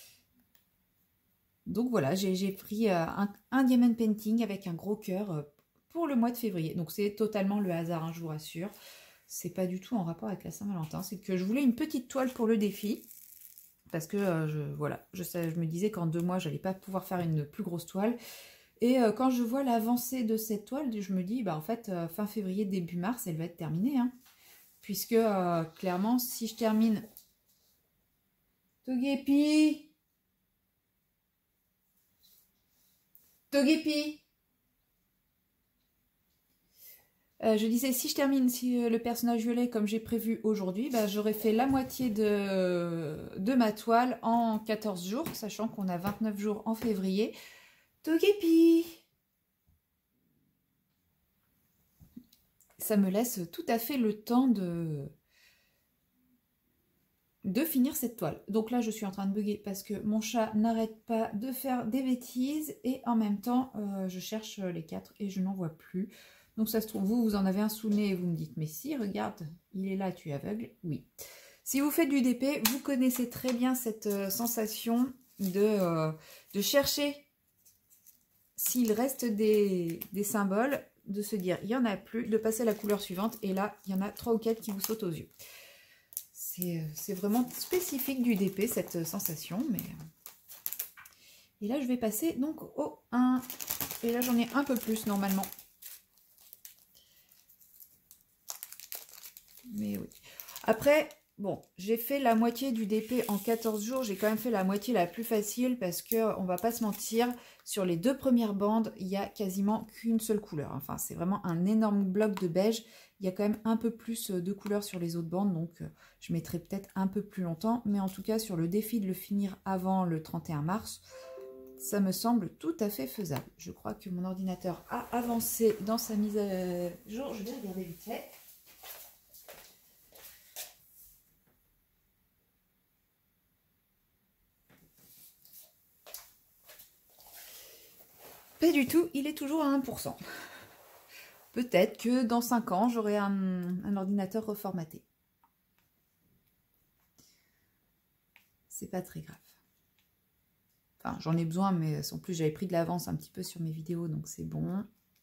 donc voilà, j'ai pris euh, un, un diamond painting avec un gros cœur euh, pour le mois de février. Donc c'est totalement le hasard, hein, je vous rassure. C'est pas du tout en rapport avec la Saint-Valentin, c'est que je voulais une petite toile pour le défi. Parce que euh, je, voilà, je, je me disais qu'en deux mois, j'allais pas pouvoir faire une plus grosse toile. Et euh, quand je vois l'avancée de cette toile, je me dis, bah en fait, euh, fin février, début mars, elle va être terminée. Hein. Puisque, euh, clairement, si je termine... Togepi Togepi euh, Je disais, si je termine si, euh, le personnage violet comme j'ai prévu aujourd'hui, bah, j'aurais fait la moitié de, de ma toile en quatorze jours, sachant qu'on a vingt-neuf jours en février. Togepi Ça me laisse tout à fait le temps de... de finir cette toile. Donc là, je suis en train de bugger parce que mon chat n'arrête pas de faire des bêtises et en même temps, euh, je cherche les quatre et je n'en vois plus. Donc ça se trouve, vous, vous en avez un sous le nez et vous me dites, mais si, regarde, il est là, tu es aveugle. Oui. Si vous faites du D P, vous connaissez très bien cette euh, sensation de, euh, de chercher s'il reste des, des symboles, de se dire, il n'y en a plus, de passer à la couleur suivante et là, il y en a trois ou quatre qui vous sautent aux yeux. C'est vraiment spécifique du D P, cette sensation. Mais... Et là, je vais passer donc au un. Et là, j'en ai un peu plus, normalement. Mais oui. Après, bon, j'ai fait la moitié du D P en quatorze jours. J'ai quand même fait la moitié la plus facile parce que, on va pas se mentir, sur les deux premières bandes, il y a quasiment qu'une seule couleur. Enfin, c'est vraiment un énorme bloc de beige. Il y a quand même un peu plus de couleurs sur les autres bandes, donc je mettrai peut-être un peu plus longtemps. Mais en tout cas, sur le défi de le finir avant le trente et un mars, ça me semble tout à fait faisable. Je crois que mon ordinateur a avancé dans sa mise à jour. Je vais regarder vite fait. Pas du tout, il est toujours à un pour cent. Peut-être que dans cinq ans, j'aurai un, un ordinateur reformaté. C'est pas très grave. Enfin, j'en ai besoin, mais en plus, j'avais pris de l'avance un petit peu sur mes vidéos, donc c'est bon.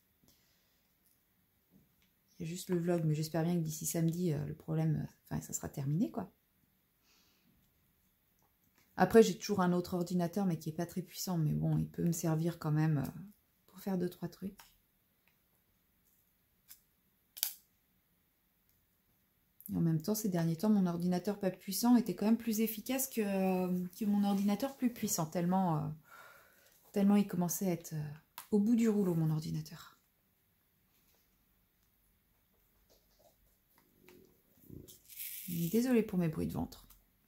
Il y a juste le vlog, mais j'espère bien que d'ici samedi, le problème, enfin, ça sera terminé, quoi. Après, j'ai toujours un autre ordinateur, mais qui n'est pas très puissant, mais bon, il peut me servir quand même pour faire deux, trois trucs. Et en même temps, ces derniers temps, mon ordinateur pas puissant était quand même plus efficace que, euh, que mon ordinateur plus puissant, tellement, euh, tellement il commençait à être euh, au bout du rouleau, mon ordinateur. Désolée pour mes bruits de ventre.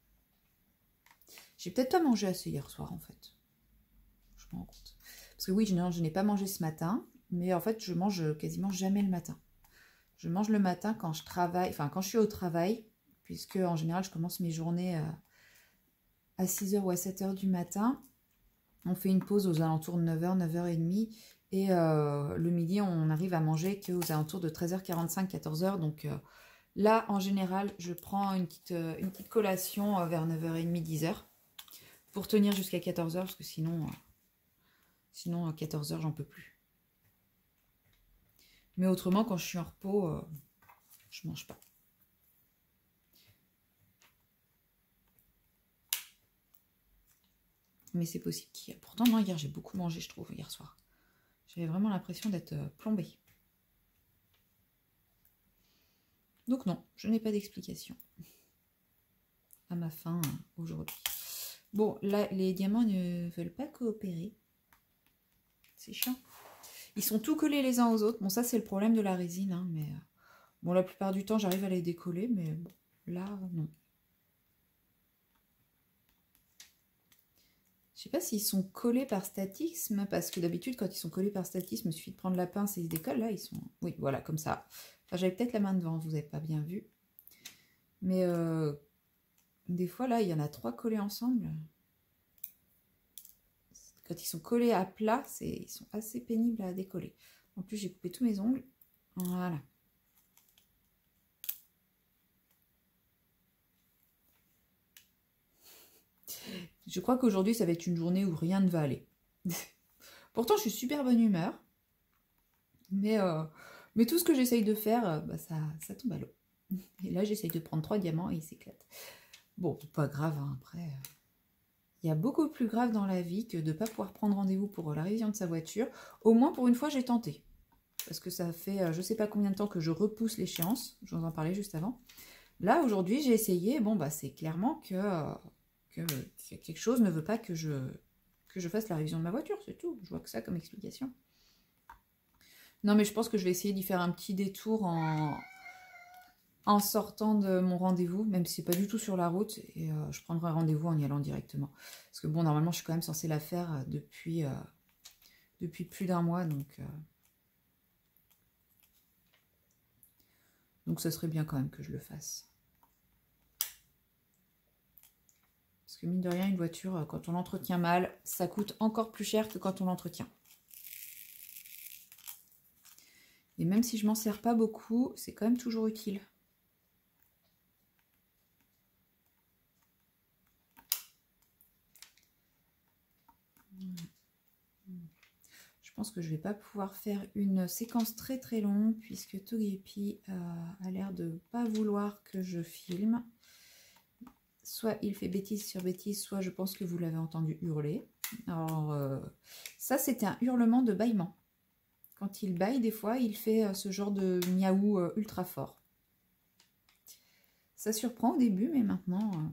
J'ai peut-être pas mangé assez hier soir, en fait. Je me rends compte. Parce que oui, je, je n'ai pas mangé ce matin, mais en fait, je mange quasiment jamais le matin. Je mange le matin quand je travaille, enfin quand je suis au travail, puisque en général, je commence mes journées à six heures ou à sept heures du matin. On fait une pause aux alentours de neuf heures, neuf heures trente, et euh, le midi, on arrive à manger qu'aux alentours de treize heures quarante-cinq, quatorze heures. Donc euh, là, en général, je prends une petite, euh, une petite collation euh, vers neuf heures trente, dix heures, pour tenir jusqu'à quatorze heures, parce que sinon, euh, sinon à quatorze heures, j'en peux plus. Mais autrement, quand je suis en repos, euh, je mange pas. Mais c'est possible qu'il y a... Pourtant, non, hier, j'ai beaucoup mangé, je trouve, hier soir. J'avais vraiment l'impression d'être euh, plombée. Donc non, je n'ai pas d'explication à ma faim euh, aujourd'hui. Bon, là, les diamants ne veulent pas coopérer. C'est chiant. Ils sont tout collés les uns aux autres. Bon, ça, c'est le problème de la résine, hein, mais... Euh, bon, la plupart du temps, j'arrive à les décoller, mais bon, là, non. Je sais pas s'ils sont collés par statisme, parce que d'habitude, quand ils sont collés par statisme, il suffit de prendre la pince et ils se décollent. Là, ils sont... Oui, voilà, comme ça. Enfin, j'avais peut-être la main devant, vous n'avez pas bien vu. Mais euh, des fois, là, il y en a trois collés ensemble. Quand ils sont collés à plat, ils sont assez pénibles à décoller. En plus, j'ai coupé tous mes ongles. Voilà. Je crois qu'aujourd'hui, ça va être une journée où rien ne va aller. Pourtant, je suis super bonne humeur. Mais, euh, mais tout ce que j'essaye de faire, bah, ça, ça tombe à l'eau. Et là, j'essaye de prendre trois diamants et ils s'éclatent. Bon, pas grave, hein, après... Il y a beaucoup plus grave dans la vie que de ne pas pouvoir prendre rendez-vous pour la révision de sa voiture. Au moins, pour une fois, j'ai tenté. Parce que ça fait je ne sais pas combien de temps que je repousse l'échéance. Je vous en parlais juste avant. Là, aujourd'hui, j'ai essayé. Bon, bah, c'est clairement que, que, que quelque chose ne veut pas que je, que je fasse la révision de ma voiture. C'est tout. Je vois que ça comme explication. Non, mais je pense que je vais essayer d'y faire un petit détour en... en sortant de mon rendez-vous, même si c'est pas du tout sur la route, et euh, je prendrai rendez-vous en y allant directement. Parce que bon, normalement, je suis quand même censée la faire depuis, euh, depuis plus d'un mois, donc... Euh, donc ce serait bien quand même que je le fasse. Parce que mine de rien, une voiture, quand on l'entretient mal, ça coûte encore plus cher que quand on l'entretient. Et même si je m'en sers pas beaucoup, c'est quand même toujours utile. Je pense que je vais pas pouvoir faire une séquence très très longue puisque Togepi euh, a l'air de pas vouloir que je filme. Soit il fait bêtise sur bêtise, soit je pense que vous l'avez entendu hurler. Alors euh, ça c'était un hurlement de bâillement. Quand il bâille des fois il fait euh, ce genre de miaou euh, ultra fort. ça surprend au début, mais maintenant... Euh,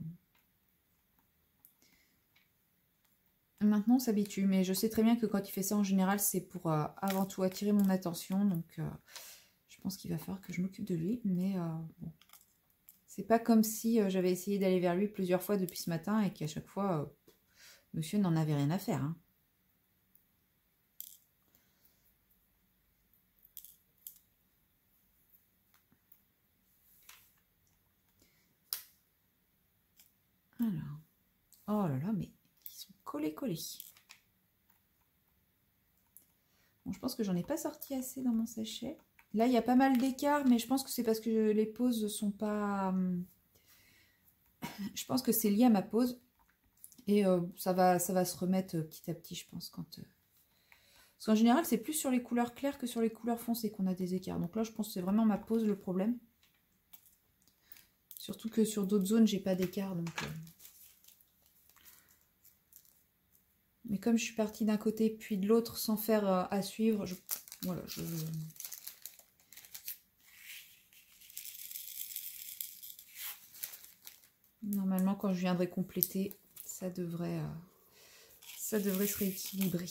maintenant, on s'habitue. Mais je sais très bien que quand il fait ça, en général, c'est pour euh, avant tout attirer mon attention. Donc, euh, je pense qu'il va falloir que je m'occupe de lui. Mais euh, bon. C'est pas comme si euh, j'avais essayé d'aller vers lui plusieurs fois depuis ce matin et qu'à chaque fois, euh, monsieur n'en avait rien à faire. Hein. Alors. Oh là là, mais ils sont collés, collés. Bon, je pense que j'en ai pas sorti assez dans mon sachet. Là, il y a pas mal d'écart, mais je pense que c'est parce que les poses sont pas... Je pense que c'est lié à ma pose. Et euh, ça, va, ça va se remettre petit à petit, je pense. Quand, euh... Parce qu'en général, c'est plus sur les couleurs claires que sur les couleurs foncées qu'on a des écarts. Donc là, je pense que c'est vraiment ma pose le problème. Surtout que sur d'autres zones, j'ai pas d'écart. Donc... Euh... Mais comme je suis partie d'un côté puis de l'autre sans faire euh, à suivre, je... voilà, je... Normalement, quand je viendrai compléter, ça devrait, euh, ça devrait se rééquilibrer.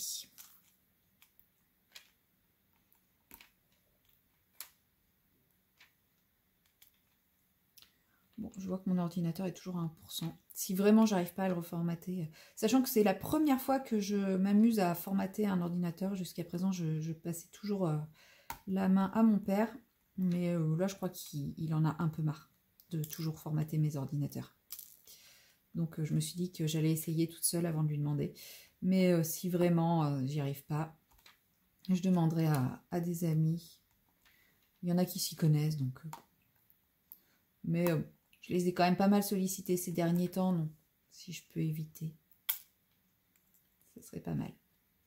Bon, je vois que mon ordinateur est toujours à un pour cent. Si vraiment j'arrive pas à le reformater, sachant que c'est la première fois que je m'amuse à formater un ordinateur, jusqu'à présent je, je passais toujours euh, la main à mon père, mais euh, là je crois qu'il en a un peu marre de toujours formater mes ordinateurs. Donc euh, je me suis dit que j'allais essayer toute seule avant de lui demander. Mais euh, si vraiment euh, j'y arrive pas, je demanderai à, à des amis. Il y en a qui s'y connaissent, donc... Euh, mais euh, je les ai quand même pas mal sollicités ces derniers temps, donc si je peux éviter, ce serait pas mal.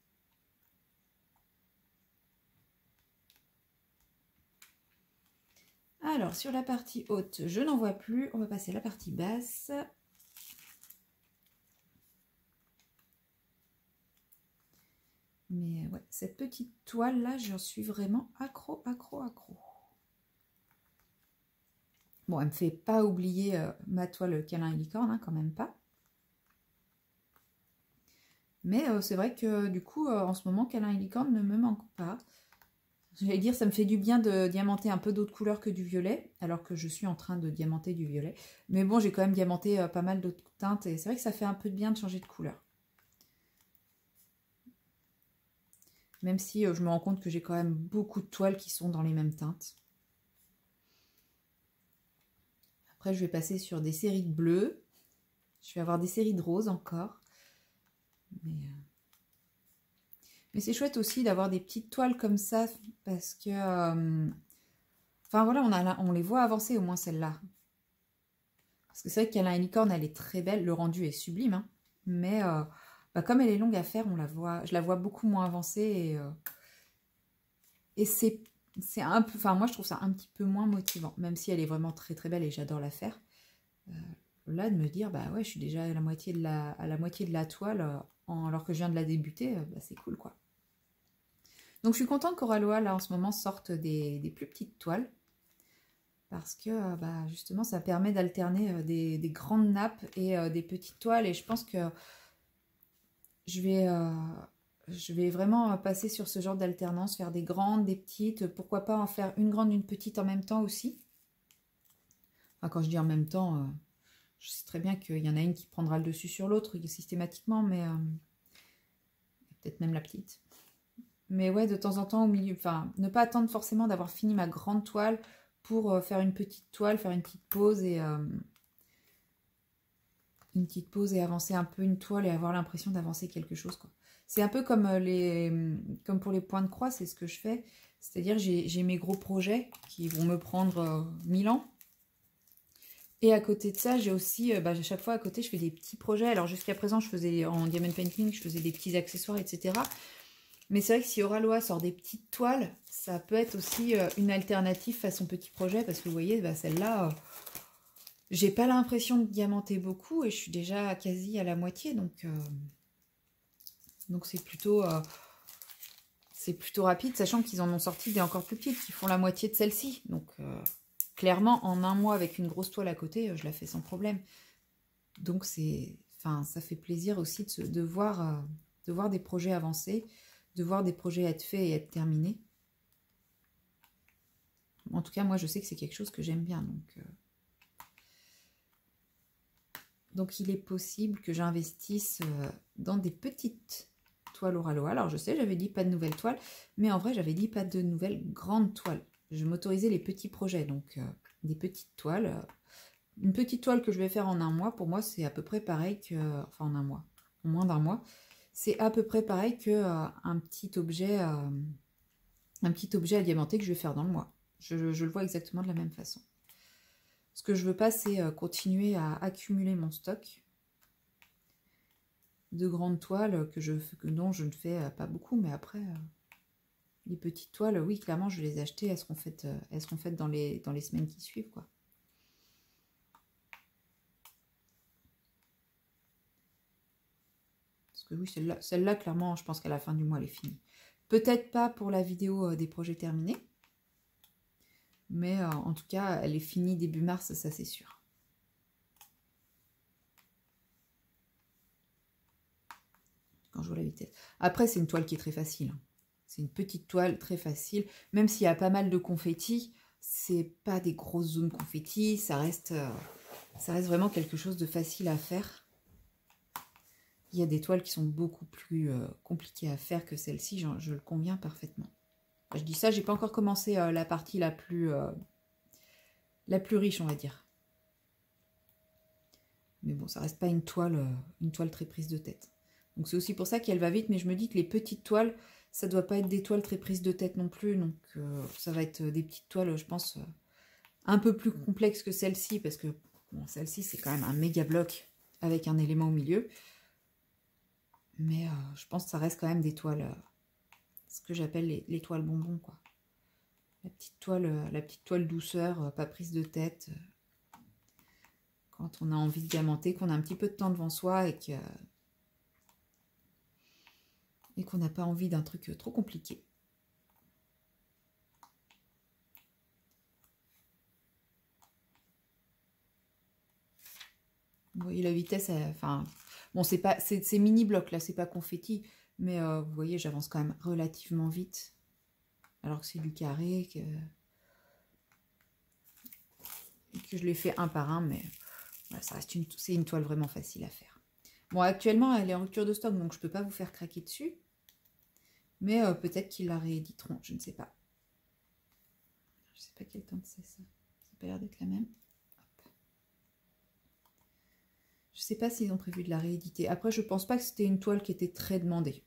Alors, sur la partie haute, je n'en vois plus. On va passer à la partie basse. Mais ouais, cette petite toile là, j'en suis vraiment accro, accro, accro. Bon, elle me fait pas oublier euh, ma toile câlin et licorne, hein, quand même pas. Mais euh, c'est vrai que du coup, euh, en ce moment, câlin et licorne ne me manque pas. J'allais dire, ça me fait du bien de diamanter un peu d'autres couleurs que du violet, alors que je suis en train de diamanter du violet. Mais bon, j'ai quand même diamanté euh, pas mal d'autres teintes, et c'est vrai que ça fait un peu de bien de changer de couleur. Même si euh, je me rends compte que j'ai quand même beaucoup de toiles qui sont dans les mêmes teintes. Après, je vais passer sur des séries de bleus. Je vais avoir des séries de roses encore. Mais, euh... Mais c'est chouette aussi d'avoir des petites toiles comme ça, parce que... Euh... Enfin voilà, on, a, on les voit avancer au moins celle-là. Parce que c'est vrai qu'Alain et Licorne, elle est très belle. Le rendu est sublime. Hein. Mais euh, bah, comme elle est longue à faire, on la voit, je la vois beaucoup moins avancer. Et, euh... et c'est... C'est un peu, enfin moi je trouve ça un petit peu moins motivant, même si elle est vraiment très très belle et j'adore la faire. Euh, là de me dire bah ouais je suis déjà à la moitié de la, à la moitié de la toile euh, en, alors que je viens de la débuter, euh, bah, c'est cool quoi. Donc je suis contente qu'Oraloa là en ce moment sorte des, des plus petites toiles parce que euh, bah, justement ça permet d'alterner euh, des, des grandes nappes et euh, des petites toiles et je pense que je vais euh, Je vais vraiment passer sur ce genre d'alternance, faire des grandes, des petites, pourquoi pas en faire une grande, une petite en même temps aussi. Enfin, quand je dis en même temps, euh, je sais très bien qu'il y en a une qui prendra le dessus sur l'autre systématiquement, mais euh, peut-être même la petite. Mais ouais, de temps en temps, au milieu, enfin, ne pas attendre forcément d'avoir fini ma grande toile pour euh, faire une petite toile, faire une petite pause et... Euh, une petite pause et avancer un peu une toile et avoir l'impression d'avancer quelque chose, quoi. C'est un peu comme, les, comme pour les points de croix, c'est ce que je fais. C'est-à-dire j'ai mes gros projets qui vont me prendre euh, mille ans. Et à côté de ça, j'ai aussi, euh, bah, à chaque fois à côté, je fais des petits projets. Alors jusqu'à présent, je faisais en diamond painting, je faisais des petits accessoires, et cetera. Mais c'est vrai que si Oraloa sort des petites toiles, ça peut être aussi euh, une alternative à son petit projet. Parce que vous voyez, bah, celle-là, euh, j'ai pas l'impression de diamanter beaucoup et je suis déjà quasi à la moitié. Donc... Euh... Donc c'est plutôt, euh, c'est plutôt rapide, sachant qu'ils en ont sorti des encore plus petites, qui font la moitié de celle-ci. Donc euh, clairement, en un mois avec une grosse toile à côté, je la fais sans problème. Donc, c'est, enfin, ça fait plaisir aussi de, se, de, voir, euh, de voir des projets avancer, de voir des projets être faits et être terminés. En tout cas, moi, je sais que c'est quelque chose que j'aime bien. Donc, euh... donc, il est possible que j'investisse euh, dans des petites toiles Auraloa. Alors, je sais, j'avais dit pas de nouvelles toiles, mais en vrai, j'avais dit pas de nouvelles grandes toiles. Je m'autorisais les petits projets, donc euh, des petites toiles. Euh, une petite toile que je vais faire en un mois, pour moi, c'est à peu près pareil que... Enfin, en un mois, en moins d'un mois. C'est à peu près pareil que euh, un petit objet... Euh, un petit objet à diamanter que je vais faire dans le mois. Je, je le vois exactement de la même façon. Ce que je veux pas, c'est euh, continuer à accumuler mon stock de grandes toiles que je, que, dont je ne fais euh, pas beaucoup, mais après... Euh, les petites toiles, oui, clairement, je vais les acheter. Elles seront faites, euh, elles seront faites dans, les, dans les semaines qui suivent, quoi. Parce que oui, celle-là, celle-là, clairement, je pense qu'à la fin du mois, elle est finie. Peut-être pas pour la vidéo euh, des projets terminés. Mais euh, en tout cas, elle est finie début mars, ça c'est sûr. Quand je vois la vitesse. Après, c'est une toile qui est très facile. Hein. C'est une petite toile très facile. Même s'il y a pas mal de confettis, c'est pas des grosses zones confettis. Ça reste, euh, ça reste vraiment quelque chose de facile à faire. Il y a des toiles qui sont beaucoup plus euh, compliquées à faire que celle-ci. Je, je le conviens parfaitement. Je dis ça, j'ai pas encore commencé euh, la partie la plus, euh, la plus riche, on va dire. Mais bon, ça reste pas une toile, euh, une toile très prise de tête. Donc c'est aussi pour ça qu'elle va vite, mais je me dis que les petites toiles, ça doit pas être des toiles très prises de tête non plus. Donc euh, ça va être des petites toiles, je pense, euh, un peu plus complexes que celle-ci, parce que bon, celle-ci, c'est quand même un méga bloc avec un élément au milieu. Mais euh, je pense que ça reste quand même des toiles, euh, ce que j'appelle les, les toiles bonbons, quoi. La petite toile, euh, la petite toile douceur, euh, pas prise de tête. Euh, quand on a envie de diamanter, qu'on a un petit peu de temps devant soi et que... et qu'on n'a pas envie d'un truc trop compliqué. Vous voyez la vitesse, elle, enfin, bon, c'est pas, c'est mini bloc là, c'est pas confetti, mais euh, vous voyez, j'avance quand même relativement vite, alors que c'est du carré, que, que je l'ai fait un par un, mais voilà, ça reste une, c'est une toile vraiment facile à faire. Bon, actuellement, elle est en rupture de stock, donc je peux pas vous faire craquer dessus. Mais euh, peut-être qu'ils la rééditeront, je ne sais pas. Je ne sais pas quel temps c'est ça. Ça n'a pas l'air d'être la même. Hop. Je ne sais pas s'ils ont prévu de la rééditer. Après, je ne pense pas que c'était une toile qui était très demandée.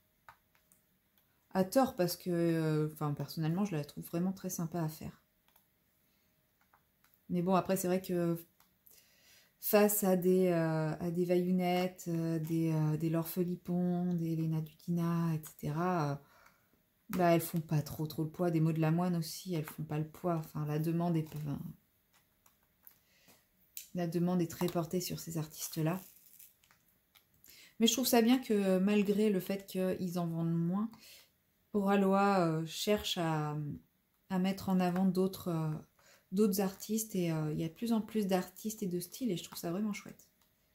À tort, parce que, euh, enfin, personnellement, je la trouve vraiment très sympa à faire. Mais bon, après, c'est vrai que face à des, euh, à des Vaillunettes, euh, des, euh, des Laure Felipon, des Elena Dudina, et cetera, euh, bah, elles font pas trop trop le poids. Des Maud de la Moine aussi, elles font pas le poids. Enfin, la demande est, enfin, la demande est très portée sur ces artistes-là. Mais je trouve ça bien que malgré le fait qu'ils en vendent moins, Auraloa euh, cherche à, à mettre en avant d'autres euh, d'autres artistes. Et euh, il y a de plus en plus d'artistes et de styles et je trouve ça vraiment chouette.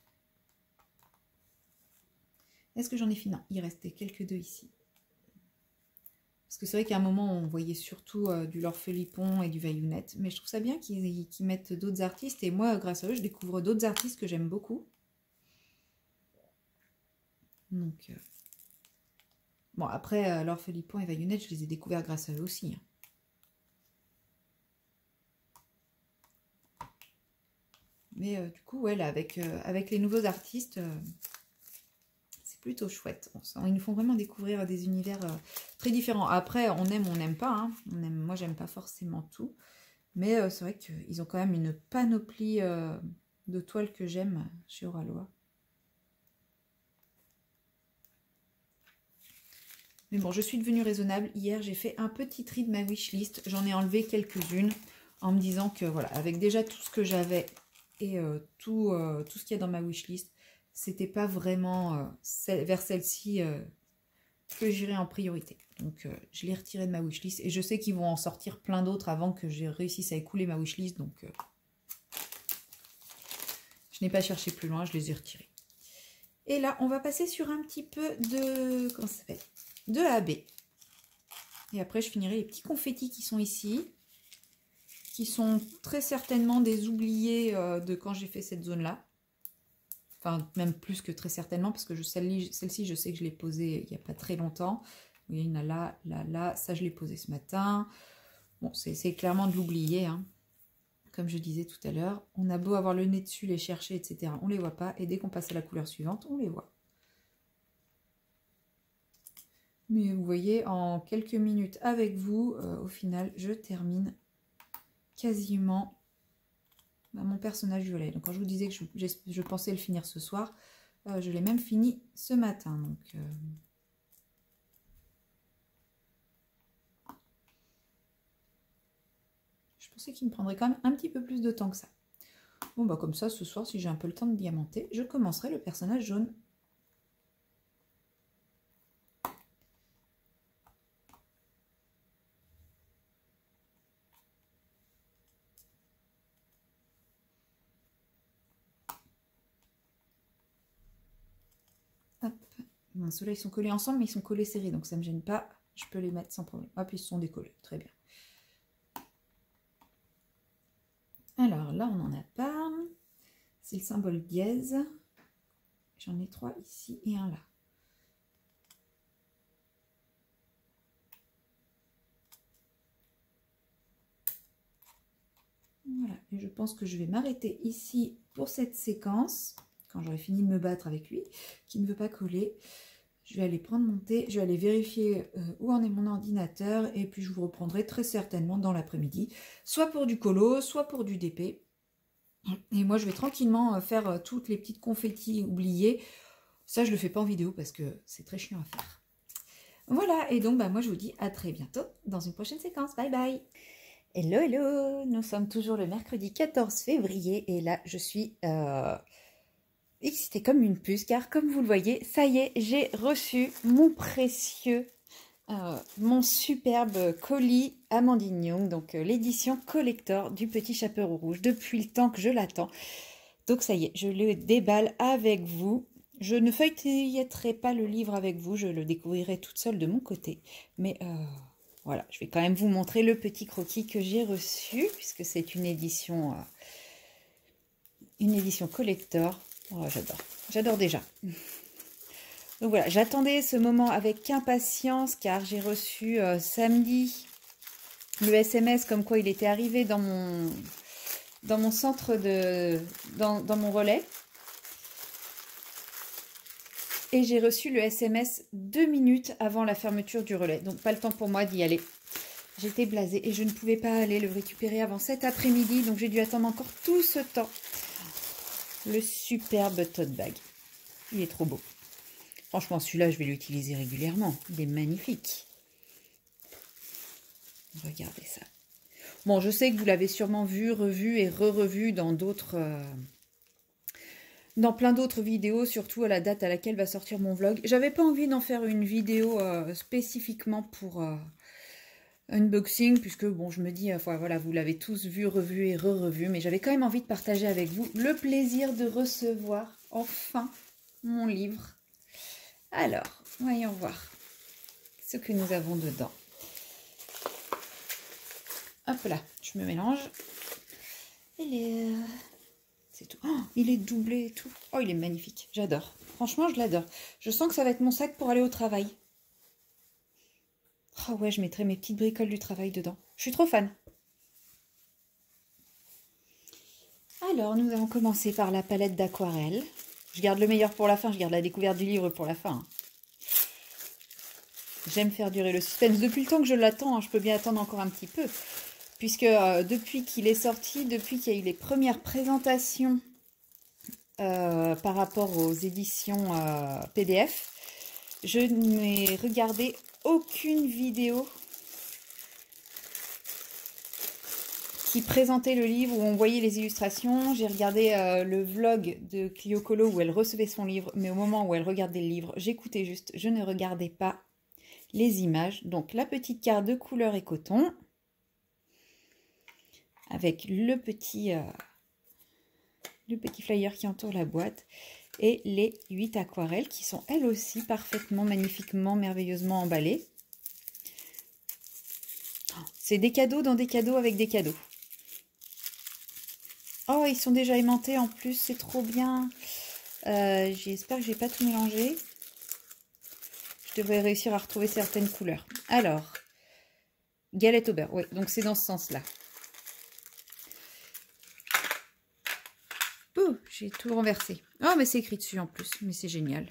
Est-ce que j'en ai fini? Non, il restait quelques deux ici. Parce que c'est vrai qu'à un moment, on voyait surtout euh, du Laure Felipon et du Vaillounette. Mais je trouve ça bien qu'ils qu'ils mettent d'autres artistes. Et moi, grâce à eux, je découvre d'autres artistes que j'aime beaucoup. Donc, euh... bon, après, euh, Laure Felipon et Vaillounette, je les ai découverts grâce à eux aussi. Hein. Mais euh, du coup, ouais, là, avec, euh, avec les nouveaux artistes... Euh... plutôt chouette. Ils nous font vraiment découvrir des univers euh, très différents. Après, on aime, on n'aime pas. Hein. On aime, moi, j'aime pas forcément tout. Mais euh, c'est vrai qu'ils ont quand même une panoplie euh, de toiles que j'aime chez Auraloa. Mais bon, je suis devenue raisonnable. Hier, j'ai fait un petit tri de ma wishlist. J'en ai enlevé quelques-unes en me disant que, voilà, avec déjà tout ce que j'avais et euh, tout, euh, tout ce qu'il y a dans ma wishlist, c'était pas vraiment euh, celle, vers celle-ci euh, que j'irai en priorité. Donc euh, je l'ai retiré de ma wishlist et je sais qu'ils vont en sortir plein d'autres avant que j'ai réussi à écouler ma wishlist. Donc euh, je n'ai pas cherché plus loin, je les ai retirés. Et là, on va passer sur un petit peu de... Comment ça s'appelle? De A B. Et après, je finirai les petits confettis qui sont ici. Qui sont très certainement des oubliés euh, de quand j'ai fait cette zone-là. Enfin, même plus que très certainement, parce que celle-ci, celle-ci, je sais que je l'ai posée il n'y a pas très longtemps. Il y en a là, là, là. Ça, je l'ai posé ce matin. Bon, c'est clairement de l'oublier, hein. Comme je disais tout à l'heure, on a beau avoir le nez dessus, les chercher, et cetera. On ne les voit pas. Et dès qu'on passe à la couleur suivante, on les voit. Mais vous voyez, en quelques minutes avec vous, euh, au final, je termine quasiment bah, mon personnage violet. Donc quand je vous disais que je, je, je pensais le finir ce soir, euh, je l'ai même fini ce matin. Donc... Euh... Je pensais qu'il me prendrait quand même un petit peu plus de temps que ça. Bon, bah comme ça, ce soir, si j'ai un peu le temps de diamanter, je commencerai le personnage jaune. Hop. Bon, ceux-là, ils sont collés ensemble, mais ils sont collés serrés, donc ça ne me gêne pas. Je peux les mettre sans problème. Hop, ils sont décollés. Très bien. Alors là, on n'en a pas. C'est le symbole dièse. J'en ai trois ici et un là. Voilà, et je pense que je vais m'arrêter ici pour cette séquence, quand j'aurai fini de me battre avec lui, qui ne veut pas coller. Je vais aller prendre mon thé, je vais aller vérifier euh, où en est mon ordinateur, et puis je vous reprendrai très certainement dans l'après-midi, soit pour du colo, soit pour du D P. Et moi, je vais tranquillement faire euh, toutes les petites confettis oubliées. Ça, je ne le fais pas en vidéo parce que c'est très chiant à faire. Voilà, et donc bah, moi, je vous dis à très bientôt dans une prochaine séquence. Bye bye. Hello, hello, nous sommes toujours le mercredi quatorze février et là je suis euh, excitée comme une puce car comme vous le voyez, ça y est, j'ai reçu mon précieux, euh, mon superbe colis Amandine Young, donc euh, l'édition collector du Petit Chaperon Rouge depuis le temps que je l'attends. Donc ça y est, je le déballe avec vous. Je ne feuilleterai pas le livre avec vous, je le découvrirai toute seule de mon côté, mais... Euh... Voilà, je vais quand même vous montrer le petit croquis que j'ai reçu, puisque c'est une édition, euh, une édition collector. Oh, j'adore, j'adore déjà. Donc voilà, j'attendais ce moment avec impatience, car j'ai reçu euh, samedi le S M S comme quoi il était arrivé dans mon, dans mon centre de... dans, dans mon relais. Et j'ai reçu le S M S deux minutes avant la fermeture du relais. Donc, pas le temps pour moi d'y aller. J'étais blasée et je ne pouvais pas aller le récupérer avant cet après-midi. Donc, j'ai dû attendre encore tout ce temps. Le superbe tote bag. Il est trop beau. Franchement, celui-là, je vais l'utiliser régulièrement. Il est magnifique. Regardez ça. Bon, je sais que vous l'avez sûrement vu, revu et re-revu dans d'autres... Euh... dans plein d'autres vidéos, surtout à la date à laquelle va sortir mon vlog. J'avais pas envie d'en faire une vidéo euh, spécifiquement pour euh, unboxing, puisque bon, je me dis, euh, voilà, vous l'avez tous vu, revu et re-revu, mais j'avais quand même envie de partager avec vous le plaisir de recevoir enfin mon livre. Alors, voyons voir ce que nous avons dedans. Hop là, je me mélange. Il est... C'est tout. Oh, il est doublé et tout. Oh, il est magnifique. J'adore. Franchement, je l'adore. Je sens que ça va être mon sac pour aller au travail. Oh ouais, je mettrai mes petites bricoles du travail dedans. Je suis trop fan. Alors, nous allons commencer par la palette d'aquarelle. Je garde le meilleur pour la fin. Je garde la découverte du livre pour la fin. J'aime faire durer le suspense. Depuis le temps que je l'attends, hein, je peux bien attendre encore un petit peu. Puisque euh, depuis qu'il est sorti, depuis qu'il y a eu les premières présentations euh, par rapport aux éditions euh, P D F, je n'ai regardé aucune vidéo qui présentait le livre, où on voyait les illustrations. J'ai regardé euh, le vlog de Clio Colo où elle recevait son livre, mais au moment où elle regardait le livre, j'écoutais juste, je ne regardais pas les images. Donc la petite carte de couleur et coton avec le petit, euh, le petit flyer qui entoure la boîte et les huit aquarelles qui sont elles aussi parfaitement, magnifiquement, merveilleusement emballées. C'est des cadeaux dans des cadeaux avec des cadeaux. Oh, ils sont déjà aimantés en plus, c'est trop bien. Euh, J'espère que j'ai pas tout mélangé. Je devrais réussir à retrouver certaines couleurs. Alors, galette au beurre, oui, donc c'est dans ce sens-là. Oh, j'ai tout renversé. Oh, mais c'est écrit dessus en plus, mais c'est génial.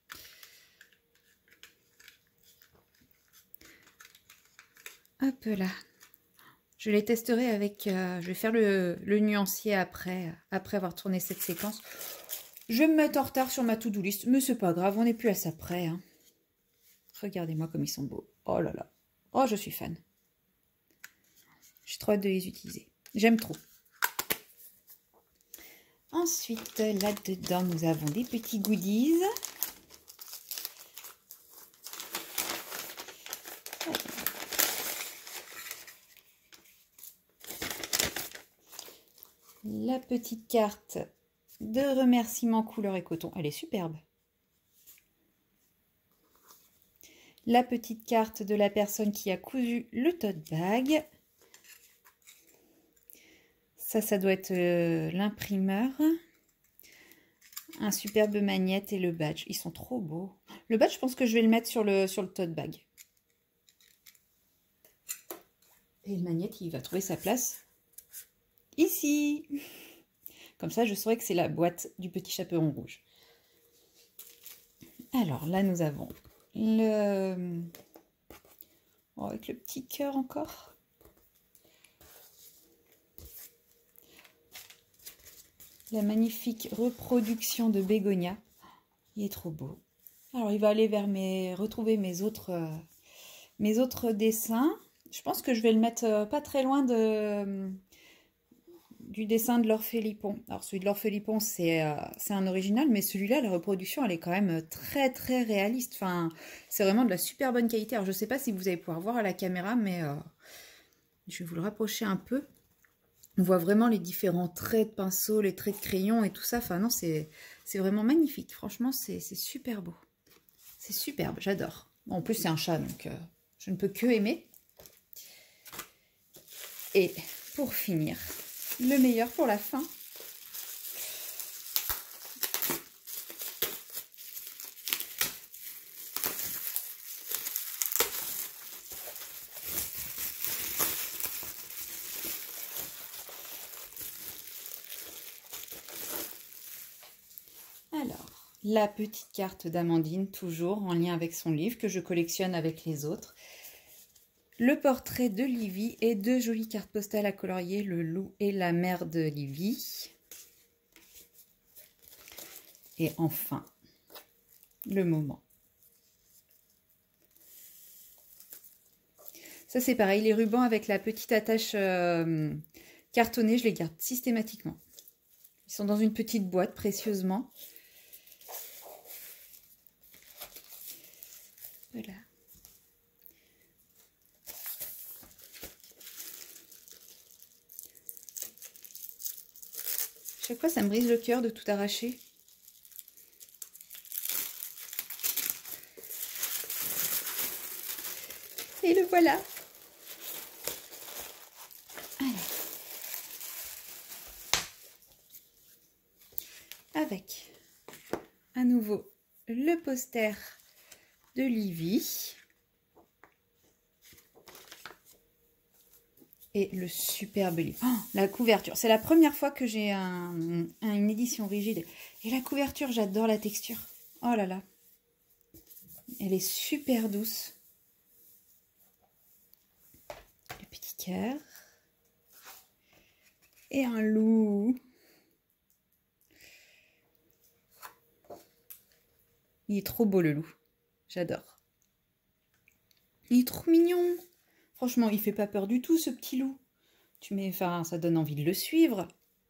Hop là. Je les testerai avec... Euh, je vais faire le, le nuancier après, après avoir tourné cette séquence. Je vais me mettre en retard sur ma to-do list, mais c'est pas grave, on n'est plus à ça près. Hein. Regardez-moi comme ils sont beaux. Oh là là. Oh, je suis fan. J'ai trop hâte de les utiliser. J'aime trop. Ensuite, là-dedans, nous avons des petits goodies. La petite carte de remerciement couleur et coton. Elle est superbe. La petite carte de la personne qui a cousu le tote bag. Ça, ça doit être euh, l'imprimeur. Un superbe magnète et le badge. Ils sont trop beaux. Le badge, je pense que je vais le mettre sur le, sur le tote bag. Et le magnète, il va trouver sa place ici. Comme ça, je saurai que c'est la boîte du petit chaperon rouge. Alors là, nous avons le... Oh, avec le petit cœur encore. La magnifique reproduction de bégonia. Il est trop beau. Alors, il va aller vers mes... retrouver mes autres, euh, mes autres dessins. Je pense que je vais le mettre euh, pas très loin de... du dessin de l'Orphelipon. Alors celui de l'Orphelipon, c'est euh, c'est un original, mais celui-là, la reproduction, elle est quand même très très réaliste. Enfin, c'est vraiment de la super bonne qualité. Alors je ne sais pas si vous allez pouvoir voir à la caméra, mais euh, je vais vous le rapprocher un peu. On voit vraiment les différents traits de pinceau, les traits de crayon et tout ça. Enfin non, c'est vraiment magnifique. Franchement, c'est super beau. C'est superbe, j'adore. En plus, c'est un chat, donc euh, je ne peux que aimer. Et pour finir, le meilleur pour la fin. Alors, la petite carte d'Amandine, toujours en lien avec son livre, que je collectionne avec les autres. Le portrait de Livy et deux jolies cartes postales à colorier, le loup et la mère de Livy. Et enfin, le moment. Ça c'est pareil, les rubans avec la petite attache euh, cartonnée, je les garde systématiquement. Ils sont dans une petite boîte précieusement. Voilà. Chaque fois, ça me brise le cœur de tout arracher. Et le voilà. Alors. Avec, à nouveau, le poster de Livy. Et le superbe livre. Oh, la couverture. C'est la première fois que j'ai un, un, une édition rigide. Et la couverture, j'adore la texture. Oh là là. Elle est super douce. Le petit cœur. Et un loup. Il est trop beau le loup. J'adore. Il est trop mignon. Franchement, il fait pas peur du tout, ce petit loup. Tu mets, enfin, ça donne envie de le suivre.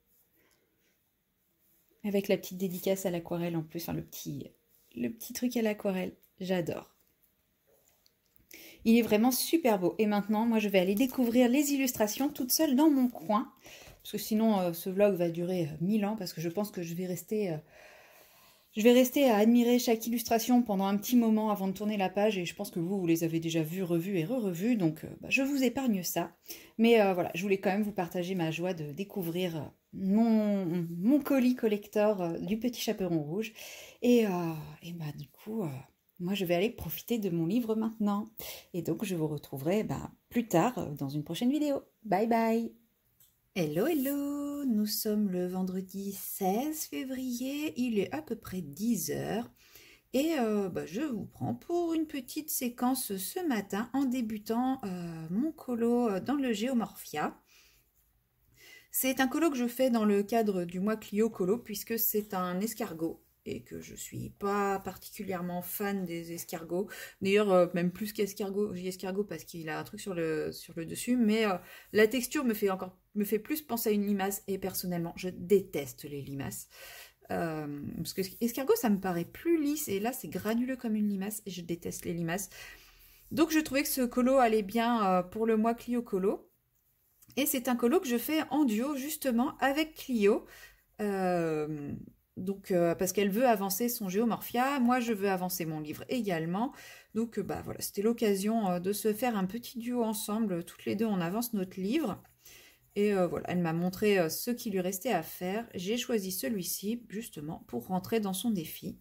Avec la petite dédicace à l'aquarelle en plus, enfin, le petit, le petit truc à l'aquarelle. J'adore. Il est vraiment super beau. Et maintenant, moi, je vais aller découvrir les illustrations toute seule dans mon coin. Parce que sinon, euh, ce vlog va durer euh, mille ans, parce que je pense que je vais rester... Euh, je vais rester à admirer chaque illustration pendant un petit moment avant de tourner la page, et je pense que vous, vous les avez déjà vues, revues et re-revues, donc euh, bah, je vous épargne ça. Mais euh, voilà, je voulais quand même vous partager ma joie de découvrir euh, mon, mon colis collector euh, du Petit Chaperon Rouge. Et, euh, et bah du coup, euh, moi je vais aller profiter de mon livre maintenant. Et donc je vous retrouverai bah, plus tard euh, dans une prochaine vidéo. Bye bye! Hello, hello! Nous sommes le vendredi seize février, il est à peu près dix heures et euh, bah, je vous prends pour une petite séquence ce matin en débutant euh, mon colo dans le Géomorphia. C'est un colo que je fais dans le cadre du mois Clio Colo puisque c'est un escargot et que je suis pas particulièrement fan des escargots. D'ailleurs, euh, même plus qu'escargot, j'ai escargot parce qu'il a un truc sur le, sur le dessus, mais euh, la texture me fait encore me fait plus penser à une limace et personnellement, je déteste les limaces. Euh, parce que escargot, ça me paraît plus lisse et là, c'est granuleux comme une limace et je déteste les limaces. Donc, je trouvais que ce colo allait bien euh, pour le mois Clio Colo. Et c'est un colo que je fais en duo justement avec Clio. Euh, donc euh, parce qu'elle veut avancer son Géomorphia, moi je veux avancer mon livre également. Donc euh, bah voilà, c'était l'occasion euh, de se faire un petit duo ensemble, toutes les deux on avance notre livre. Et euh, voilà, elle m'a montré euh, ce qui lui restait à faire. J'ai choisi celui-ci justement pour rentrer dans son défi.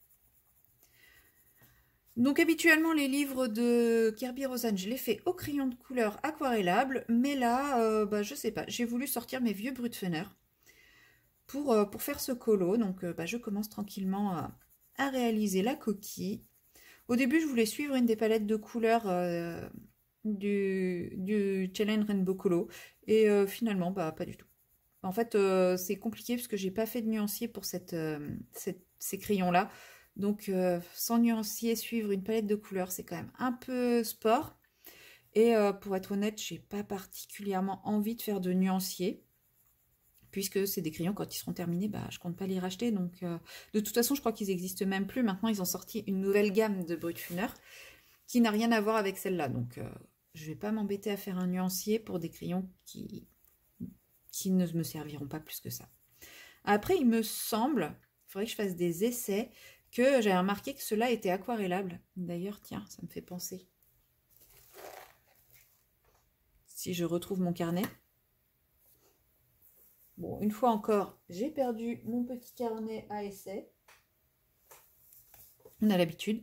Donc habituellement les livres de Kerby Rosanes, je les fais au crayon de couleur aquarellable, mais là, euh, bah, je sais pas, j'ai voulu sortir mes vieux Brutfener pour, euh, pour faire ce colo. Donc euh, bah, je commence tranquillement à, à réaliser la coquille. Au début, je voulais suivre une des palettes de couleurs euh, du, du Challenge Rainbow Colo, et euh, finalement, bah pas du tout. En fait, euh, c'est compliqué parce que j'ai pas fait de nuancier pour cette, euh, cette- ces crayons-là. Donc, euh, sans nuancier, suivre une palette de couleurs, c'est quand même un peu sport. Et euh, pour être honnête, j'ai pas particulièrement envie de faire de nuancier, puisque c'est des crayons, quand ils seront terminés, bah, je compte pas les racheter. Donc, euh, de toute façon, je crois qu'ils n'existent même plus. Maintenant, ils ont sorti une nouvelle gamme de Brutfuner qui n'a rien à voir avec celle-là. Donc, euh, je vais pas m'embêter à faire un nuancier pour des crayons qui, qui ne me serviront pas plus que ça. Après, il me semble, il faudrait que je fasse des essais, que j'avais remarqué que cela était aquarellable. D'ailleurs, tiens, ça me fait penser. Si je retrouve mon carnet. Bon, une fois encore, j'ai perdu mon petit carnet à essai. On a l'habitude.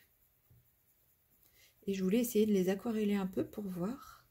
Et je voulais essayer de les aquareller un peu pour voir.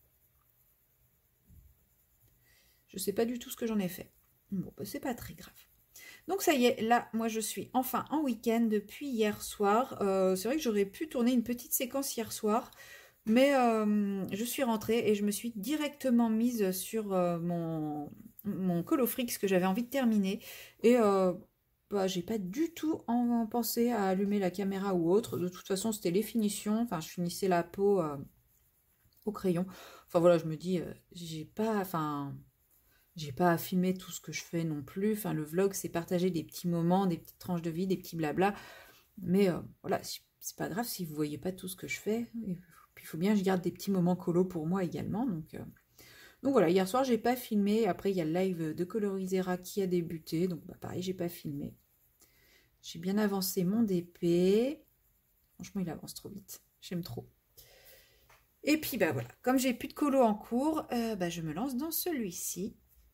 Je ne sais pas du tout ce que j'en ai fait. Bon, bah, c'est pas très grave. Donc ça y est, là, moi je suis enfin en week-end depuis hier soir. Euh, c'est vrai que j'aurais pu tourner une petite séquence hier soir, mais euh, je suis rentrée et je me suis directement mise sur euh, mon, mon Colofrix que j'avais envie de terminer. Et euh, bah, j'ai pas du tout en, en pensé à allumer la caméra ou autre. De toute façon, c'était les finitions. Enfin, je finissais la peau euh, au crayon. Enfin voilà, je me dis, euh, j'ai pas... Enfin... J'ai pas à filmer tout ce que je fais non plus. Enfin, le vlog, c'est partager des petits moments, des petites tranches de vie, des petits blabla. Mais euh, voilà, c'est pas grave si vous voyez pas tout ce que je fais. Et puis il faut bien que je garde des petits moments colo pour moi également. Donc, euh... donc voilà, hier soir, j'ai pas filmé. Après, il y a le live de Colorisera qui a débuté. Donc bah, pareil, j'ai pas filmé. J'ai bien avancé mon D P. Franchement, il avance trop vite. J'aime trop. Et puis bah voilà, comme j'ai plus de colo en cours, euh, bah, je me lance dans celui-ci.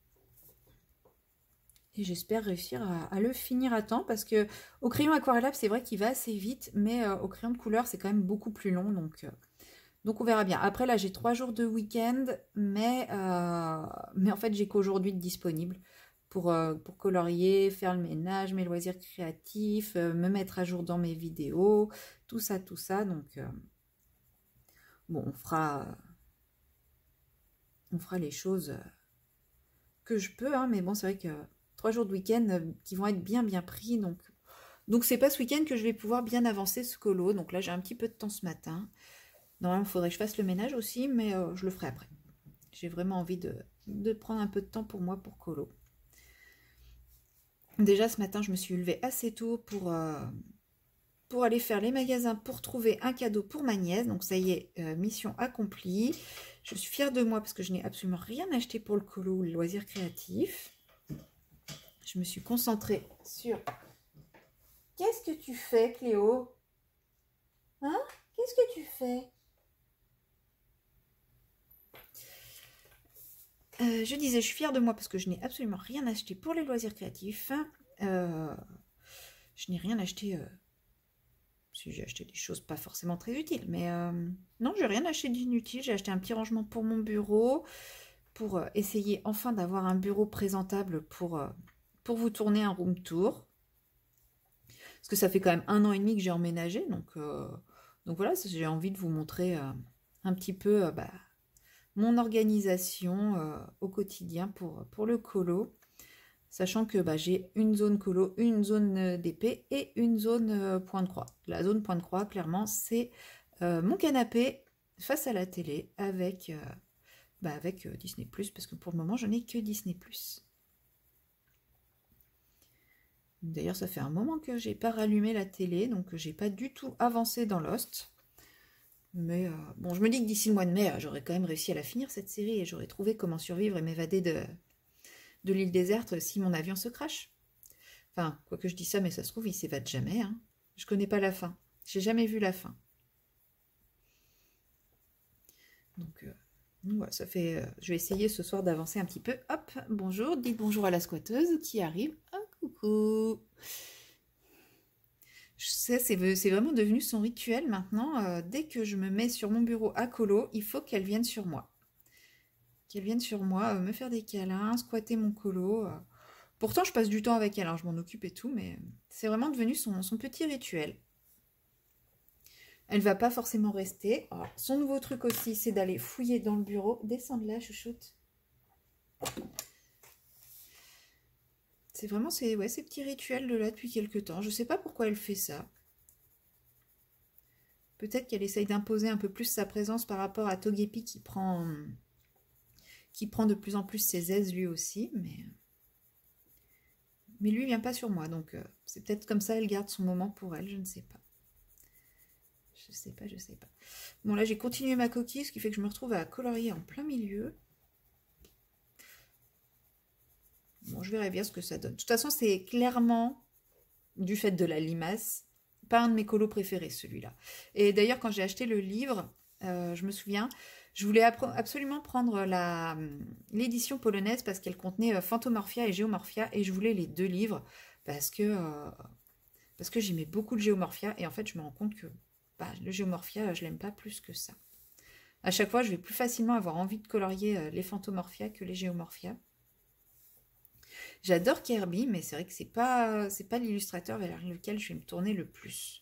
Et j'espère réussir à, à le finir à temps parce que au crayon aquarellable, c'est vrai qu'il va assez vite, mais euh, au crayon de couleur, c'est quand même beaucoup plus long. Donc, euh, donc on verra bien. Après, là, j'ai trois jours de week-end, mais, euh, mais en fait, j'ai qu'aujourd'hui de disponible pour, euh, pour colorier, faire le ménage, mes loisirs créatifs, euh, me mettre à jour dans mes vidéos, tout ça, tout ça. Donc, euh, bon, on fera, on fera les choses que je peux, hein, mais bon, c'est vrai que trois jours de week-end euh, qui vont être bien bien pris, donc donc c'est pas ce week-end que je vais pouvoir bien avancer ce colo. Donc là j'ai un petit peu de temps ce matin. Normalement il faudrait que je fasse le ménage aussi, mais euh, je le ferai après. J'ai vraiment envie de, de prendre un peu de temps pour moi pour colo. Déjà ce matin je me suis levée assez tôt pour, euh, pour aller faire les magasins pour trouver un cadeau pour ma nièce. Donc ça y est, euh, mission accomplie. Je suis fière de moi parce que je n'ai absolument rien acheté pour le colo ou le loisir créatif. Je me suis concentrée sur... Qu'est-ce que tu fais, Cléo? Hein? Qu'est-ce que tu fais? euh, Je disais, je suis fière de moi parce que je n'ai absolument rien acheté pour les loisirs créatifs. Euh, je n'ai rien acheté... Euh, si j'ai acheté des choses pas forcément très utiles, mais euh, non, j'ai rien acheté d'inutile. J'ai acheté un petit rangement pour mon bureau, pour euh, essayer enfin d'avoir un bureau présentable pour, euh, pour vous tourner un room tour. Parce que ça fait quand même un an et demi que j'ai emménagé, donc, euh, donc voilà, j'ai envie de vous montrer euh, un petit peu euh, bah, mon organisation euh, au quotidien pour, pour le colo. Sachant que bah, j'ai une zone colo, une zone d'épée et une zone euh, point de croix. La zone point de croix, clairement, c'est euh, mon canapé face à la télé avec, euh, bah, avec euh, Disney plus, parce que pour le moment, je n'ai que Disney plus. D'ailleurs, ça fait un moment que j'ai pas rallumé la télé, donc j'ai pas du tout avancé dans Lost. Mais euh, bon, je me dis que d'ici le mois de mai, j'aurais quand même réussi à la finir, cette série, et j'aurais trouvé comment survivre et m'évader de... de l'île déserte si mon avion se crache. Enfin, quoi que je dis ça, mais ça se trouve, il s'évade jamais. Hein. Je connais pas la fin. J'ai jamais vu la fin. Donc, euh, voilà, ça fait... Euh, je vais essayer ce soir d'avancer un petit peu. Hop, bonjour, dites bonjour à la squatteuse qui arrive. Ah, coucou. Je sais, c'est vraiment devenu son rituel maintenant. Euh, dès que je me mets sur mon bureau à colo, il faut qu'elle vienne sur moi. Qu'elle vienne sur moi, euh, me faire des câlins, squatter mon colo... Euh, Pourtant, je passe du temps avec elle, hein, je m'en occupe et tout, mais c'est vraiment devenu son, son petit rituel. Elle va pas forcément rester. Alors, son nouveau truc aussi, c'est d'aller fouiller dans le bureau. Descends de là, chouchoute. C'est vraiment ces, ouais, ces petits rituels de là depuis quelques temps. Je sais pas pourquoi elle fait ça. Peut-être qu'elle essaye d'imposer un peu plus sa présence par rapport à Togepi qui prend, qui prend de plus en plus ses aises lui aussi, mais... Mais lui, il vient pas sur moi, donc euh, c'est peut-être comme ça, elle garde son moment pour elle, je ne sais pas. Je sais pas, je sais pas. Bon, là, j'ai continué ma coquille, ce qui fait que je me retrouve à colorier en plein milieu. Bon, je verrai bien ce que ça donne. De toute façon, c'est clairement, du fait de la limace, pas un de mes colos préférés, celui-là. Et d'ailleurs, quand j'ai acheté le livre, euh, je me souviens... Je voulais absolument prendre l'édition polonaise parce qu'elle contenait Phantomorphia et Géomorphia et je voulais les deux livres parce que, euh, parce que j'aimais beaucoup le Géomorphia et en fait je me rends compte que bah, le Géomorphia je l'aime pas plus que ça. À chaque fois je vais plus facilement avoir envie de colorier les Phantomorphia que les Géomorphia. J'adore Kirby mais c'est vrai que c'est pas, c'est pas l'illustrateur vers lequel je vais me tourner le plus.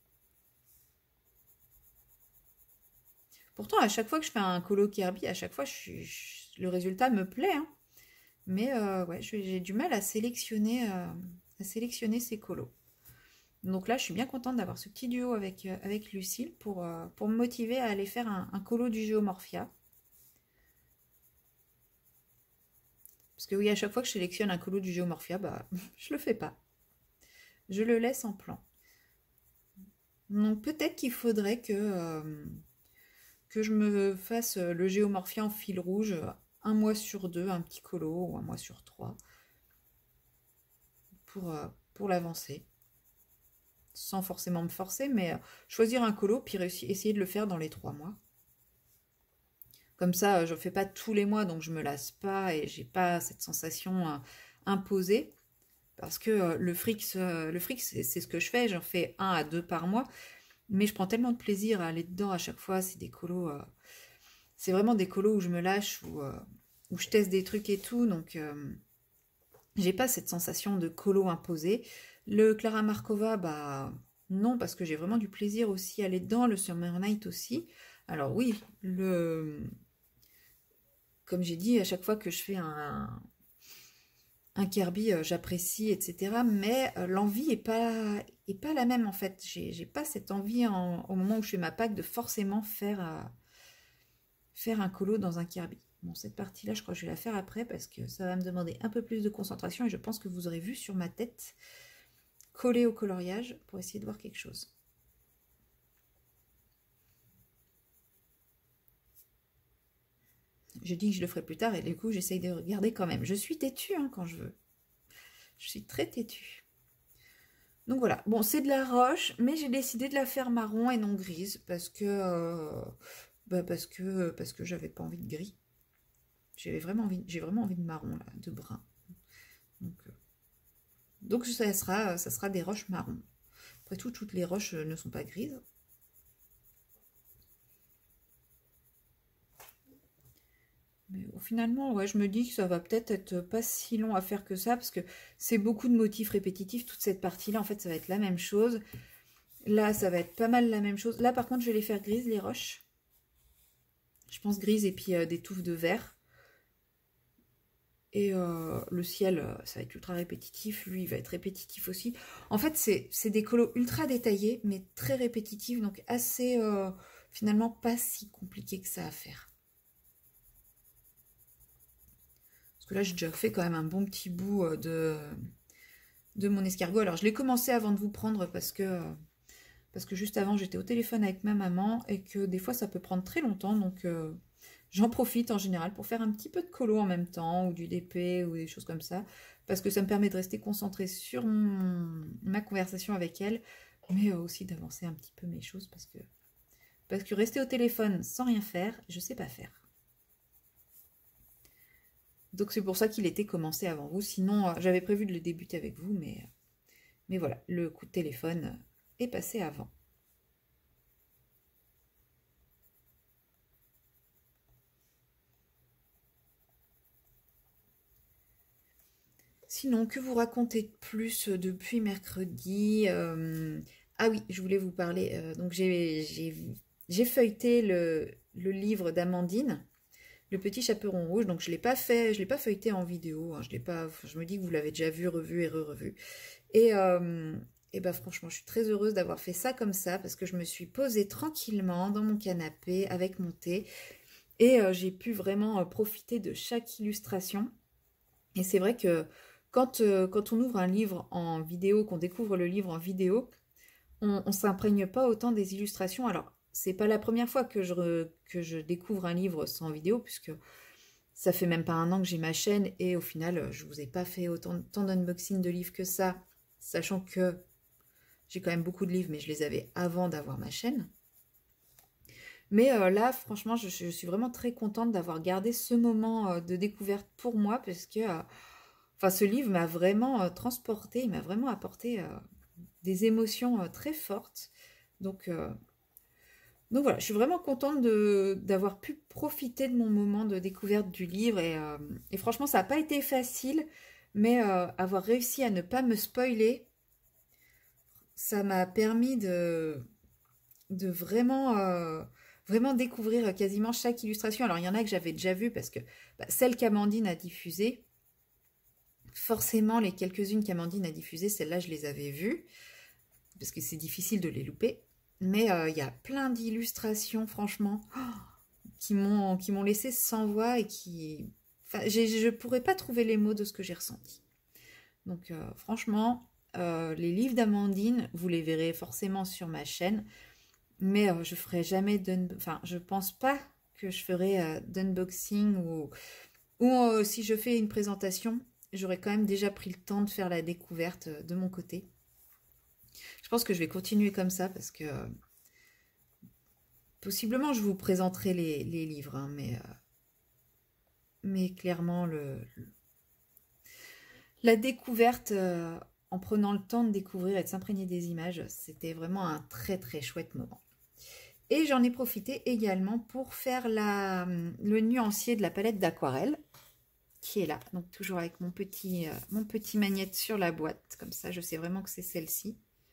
Pourtant, à chaque fois que je fais un colo Kirby, à chaque fois, je suis, je, le résultat me plaît. Hein. Mais euh, ouais, j'ai du mal à sélectionner, euh, à sélectionner ces colos. Donc là, je suis bien contente d'avoir ce petit duo avec, euh, avec Lucille pour, euh, pour me motiver à aller faire un, un colo du Géomorphia. Parce que oui, à chaque fois que je sélectionne un colo du Géomorphia, bah, je le fais pas. Je le laisse en plan. Donc peut-être qu'il faudrait que... Euh, que je me fasse le Géomorphia en fil rouge un mois sur deux, un petit colo, ou un mois sur trois, pour, pour l'avancer. Sans forcément me forcer, mais choisir un colo, puis essayer de le faire dans les trois mois. Comme ça, je ne fais pas tous les mois, donc je me lasse pas et j'ai pas cette sensation imposée. Parce que le fric, le fric c'est ce que je fais, j'en fais un à deux par mois. Mais je prends tellement de plaisir à aller dedans à chaque fois. C'est des colos... Euh, c'est vraiment des colos où je me lâche, où, euh, où je teste des trucs et tout. Donc, euh, j'ai pas cette sensation de colo imposé. Le Clara Markova, bah non, parce que j'ai vraiment du plaisir aussi à aller dedans. Le Summer Night aussi. Alors oui, le... Comme j'ai dit, à chaque fois que je fais un... un Kirby, euh, j'apprécie, et cetera. Mais euh, l'envie n'est pas, est pas la même en fait. J'ai pas cette envie en, au moment où je fais ma pack de forcément faire, euh, faire un colo dans un Kirby. Bon, cette partie-là, je crois que je vais la faire après parce que ça va me demander un peu plus de concentration et je pense que vous aurez vu sur ma tête coller au coloriage pour essayer de voir quelque chose. Je dis que je le ferai plus tard et du coup j'essaye de regarder quand même. Je suis têtue hein, quand je veux. Je suis très têtue. Donc voilà, bon c'est de la roche, mais j'ai décidé de la faire marron et non grise parce que euh, bah parce que parce que j'avais pas envie de gris. J'avais vraiment envie, j'ai vraiment envie de marron là, de brun. Donc, euh, donc ça sera ça sera des roches marron. Après tout, toutes les roches ne sont pas grises. Mais finalement, ouais, je me dis que ça va peut-être être pas si long à faire que ça, parce que c'est beaucoup de motifs répétitifs, toute cette partie-là, en fait, ça va être la même chose. Là, ça va être pas mal la même chose. Là, par contre, je vais les faire grises, les roches. Je pense grises et puis euh, des touffes de vert. Et euh, le ciel, euh, ça va être ultra répétitif. Lui, il va être répétitif aussi. En fait, c'est des colos ultra détaillés, mais très répétitifs, donc assez, euh, finalement, pas si compliqué que ça à faire. Parce que là, j'ai déjà fait quand même un bon petit bout de, de mon escargot. Alors, je l'ai commencé avant de vous prendre parce que, parce que juste avant, j'étais au téléphone avec ma maman et que des fois, ça peut prendre très longtemps. Donc, euh, j'en profite en général pour faire un petit peu de colo en même temps ou du D P ou des choses comme ça. Parce que ça me permet de rester concentrée sur mon, ma conversation avec elle, mais aussi d'avancer un petit peu mes choses parce que, parce que rester au téléphone sans rien faire, je sais pas faire. Donc c'est pour ça qu'il était commencé avant vous. Sinon, euh, j'avais prévu de le débuter avec vous, mais, mais voilà, le coup de téléphone est passé avant. Sinon, que vous racontez de plus depuis mercredi euh, Ah oui, je voulais vous parler. Euh, donc j'ai feuilleté le, le livre d'Amandine, Le Petit Chaperon Rouge. Donc je l'ai pas fait, je l'ai pas feuilleté en vidéo. Hein, je l'ai pas. Je me dis que vous l'avez déjà vu, revu et re-revu. Et, euh, et bah franchement, je suis très heureuse d'avoir fait ça comme ça parce que je me suis posée tranquillement dans mon canapé avec mon thé et euh, j'ai pu vraiment euh, profiter de chaque illustration. Et c'est vrai que quand, euh, quand on ouvre un livre en vidéo, qu'on découvre le livre en vidéo, on ne s'imprègne pas autant des illustrations. Alors, c'est pas la première fois que je, que je découvre un livre sans vidéo, puisque ça fait même pas un an que j'ai ma chaîne, et au final, je vous ai pas fait autant tant d'unboxing de livres que ça, sachant que j'ai quand même beaucoup de livres, mais je les avais avant d'avoir ma chaîne. Mais euh, là, franchement, je, je suis vraiment très contente d'avoir gardé ce moment euh, de découverte pour moi, parce que euh, enfin, ce livre m'a vraiment euh, transporté, il m'a vraiment apporté euh, des émotions euh, très fortes. Donc, euh, donc voilà, je suis vraiment contente d'avoir pu profiter de mon moment de découverte du livre. Et, euh, et franchement, ça n'a pas été facile, mais euh, avoir réussi à ne pas me spoiler, ça m'a permis de, de vraiment, euh, vraiment découvrir quasiment chaque illustration. Alors, il y en a que j'avais déjà vues parce que bah, celle qu'Amandine a diffusée, forcément, les quelques-unes qu'Amandine a diffusées, celles-là, je les avais vues, parce que c'est difficile de les louper. Mais il euh, y a plein d'illustrations, franchement, oh, qui m'ont qui m'ont laissé sans voix et qui... Enfin, je ne pourrais pas trouver les mots de ce que j'ai ressenti. Donc, euh, franchement, euh, les livres d'Amandine, vous les verrez forcément sur ma chaîne, mais euh, je ferai jamais d'un... Enfin, je pense pas que je ferai euh, d'unboxing ou, ou euh, si je fais une présentation, j'aurais quand même déjà pris le temps de faire la découverte de mon côté. Je pense que je vais continuer comme ça parce que euh, possiblement je vous présenterai les, les livres, hein, mais, euh, mais clairement le, le la découverte euh, en prenant le temps de découvrir et de s'imprégner des images, c'était vraiment un très très chouette moment. Et j'en ai profité également pour faire la, le nuancier de la palette d'aquarelle qui est là, donc toujours avec mon petit, euh, mon petit magnète sur la boîte, comme ça je sais vraiment que c'est celle-ci.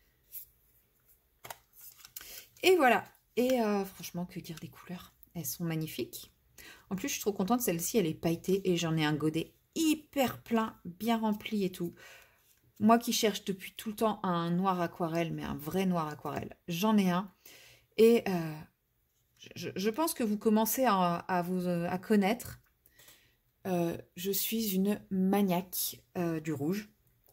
Et voilà, et euh, franchement, que dire des couleurs, elles sont magnifiques. En plus, je suis trop contente, celle-ci, elle est pailletée et j'en ai un godet hyper plein, bien rempli et tout. Moi qui cherche depuis tout le temps un noir aquarelle, mais un vrai noir aquarelle, j'en ai un. Et euh, je, je pense que vous commencez à, à vous à connaître. Euh, je suis une maniaque euh, du rouge.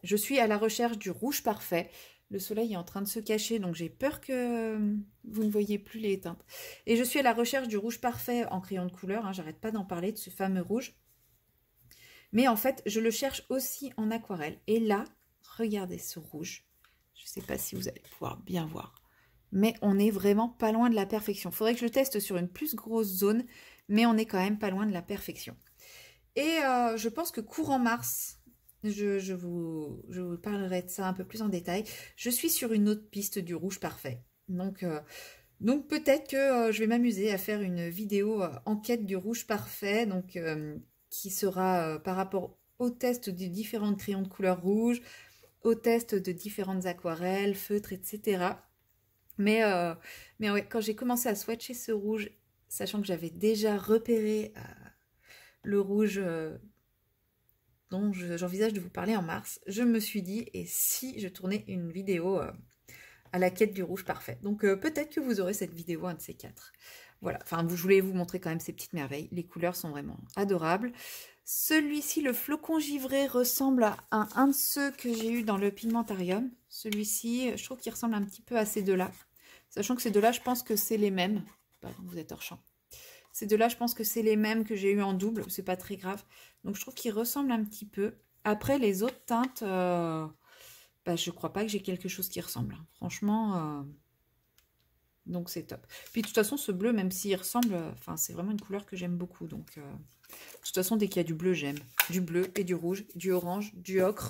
je suis à la recherche du rouge parfait. Le soleil est en train de se cacher, donc j'ai peur que vous ne voyez plus les teintes. Et je suis à la recherche du rouge parfait en crayon de couleur, hein, j'arrête pas d'en parler, de ce fameux rouge. Mais en fait, je le cherche aussi en aquarelle. Et là, regardez ce rouge. Je ne sais pas si vous allez pouvoir bien voir. Mais on est vraiment pas loin de la perfection. Il faudrait que je le teste sur une plus grosse zone, mais on est quand même pas loin de la perfection. Et euh, je pense que courant mars, je, je, vous, je vous parlerai de ça un peu plus en détail. Je suis sur une autre piste du rouge parfait. Donc, euh, donc peut-être que euh, je vais m'amuser à faire une vidéo euh, en quête du rouge parfait. Donc, euh, qui sera euh, par rapport au test de différents crayons de couleur rouge, au test de différentes aquarelles, feutres, et cetera. Mais, euh, mais ouais, quand j'ai commencé à swatcher ce rouge, sachant que j'avais déjà repéré euh, le rouge euh, dont j'envisage de vous parler en mars, je me suis dit, et si je tournais une vidéo euh, à la quête du rouge parfait. Donc euh, peut-être que vous aurez cette vidéo, un de ces quatre. Voilà, enfin, je voulais vous montrer quand même ces petites merveilles. Les couleurs sont vraiment adorables. Celui-ci, le flocon givré, ressemble à un, un de ceux que j'ai eu dans le Pigmentarium. Celui-ci, je trouve qu'il ressemble un petit peu à ces deux-là. Sachant que ces deux-là, je pense que c'est les mêmes. Pardon, vous êtes hors champ. Ces deux-là, je pense que c'est les mêmes que j'ai eu en double. C'est pas très grave. Donc, je trouve qu'ils ressemblent un petit peu. Après, les autres teintes, euh, bah, je crois pas que j'ai quelque chose qui ressemble. Franchement... Euh... Donc c'est top. Puis de toute façon, ce bleu, même s'il ressemble, enfin c'est vraiment une couleur que j'aime beaucoup. Donc euh, de toute façon, dès qu'il y a du bleu, j'aime. Du bleu et du rouge, du orange, du ocre.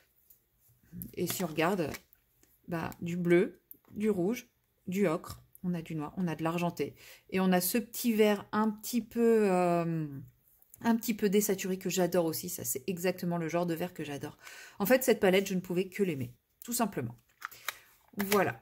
Et si on regarde, bah du bleu, du rouge, du ocre, on a du noir, on a de l'argenté. Et on a ce petit vert un petit peu, euh, un petit peu désaturé que j'adore aussi. Ça, c'est exactement le genre de vert que j'adore. En fait, cette palette, je ne pouvais que l'aimer, tout simplement. Voilà.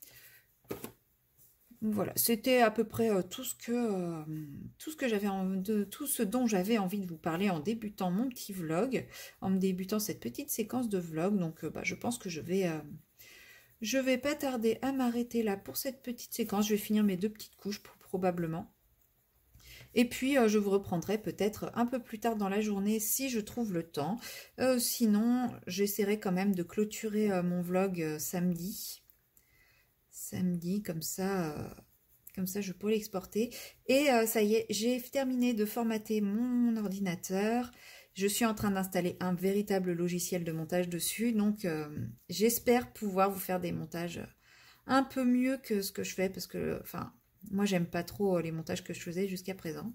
Voilà, c'était à peu près euh, tout ce que, euh, tout ce que j'avais de tout ce dont j'avais envie de vous parler en débutant mon petit vlog, en me débutant cette petite séquence de vlog. Donc, euh, bah, je pense que je vais, euh, je vais pas tarder à m'arrêter là pour cette petite séquence. Je vais finir mes deux petites couches probablement. Et puis, euh, je vous reprendrai peut-être un peu plus tard dans la journée si je trouve le temps. Euh, sinon, j'essaierai quand même de clôturer euh, mon vlog euh, samedi. Samedi, comme ça, euh, comme ça je peux l'exporter. Et euh, ça y est, j'ai terminé de formater mon ordinateur. Je suis en train d'installer un véritable logiciel de montage dessus. Donc, euh, j'espère pouvoir vous faire des montages un peu mieux que ce que je fais. Parce que, enfin, moi, j'aime pas trop les montages que je faisais jusqu'à présent.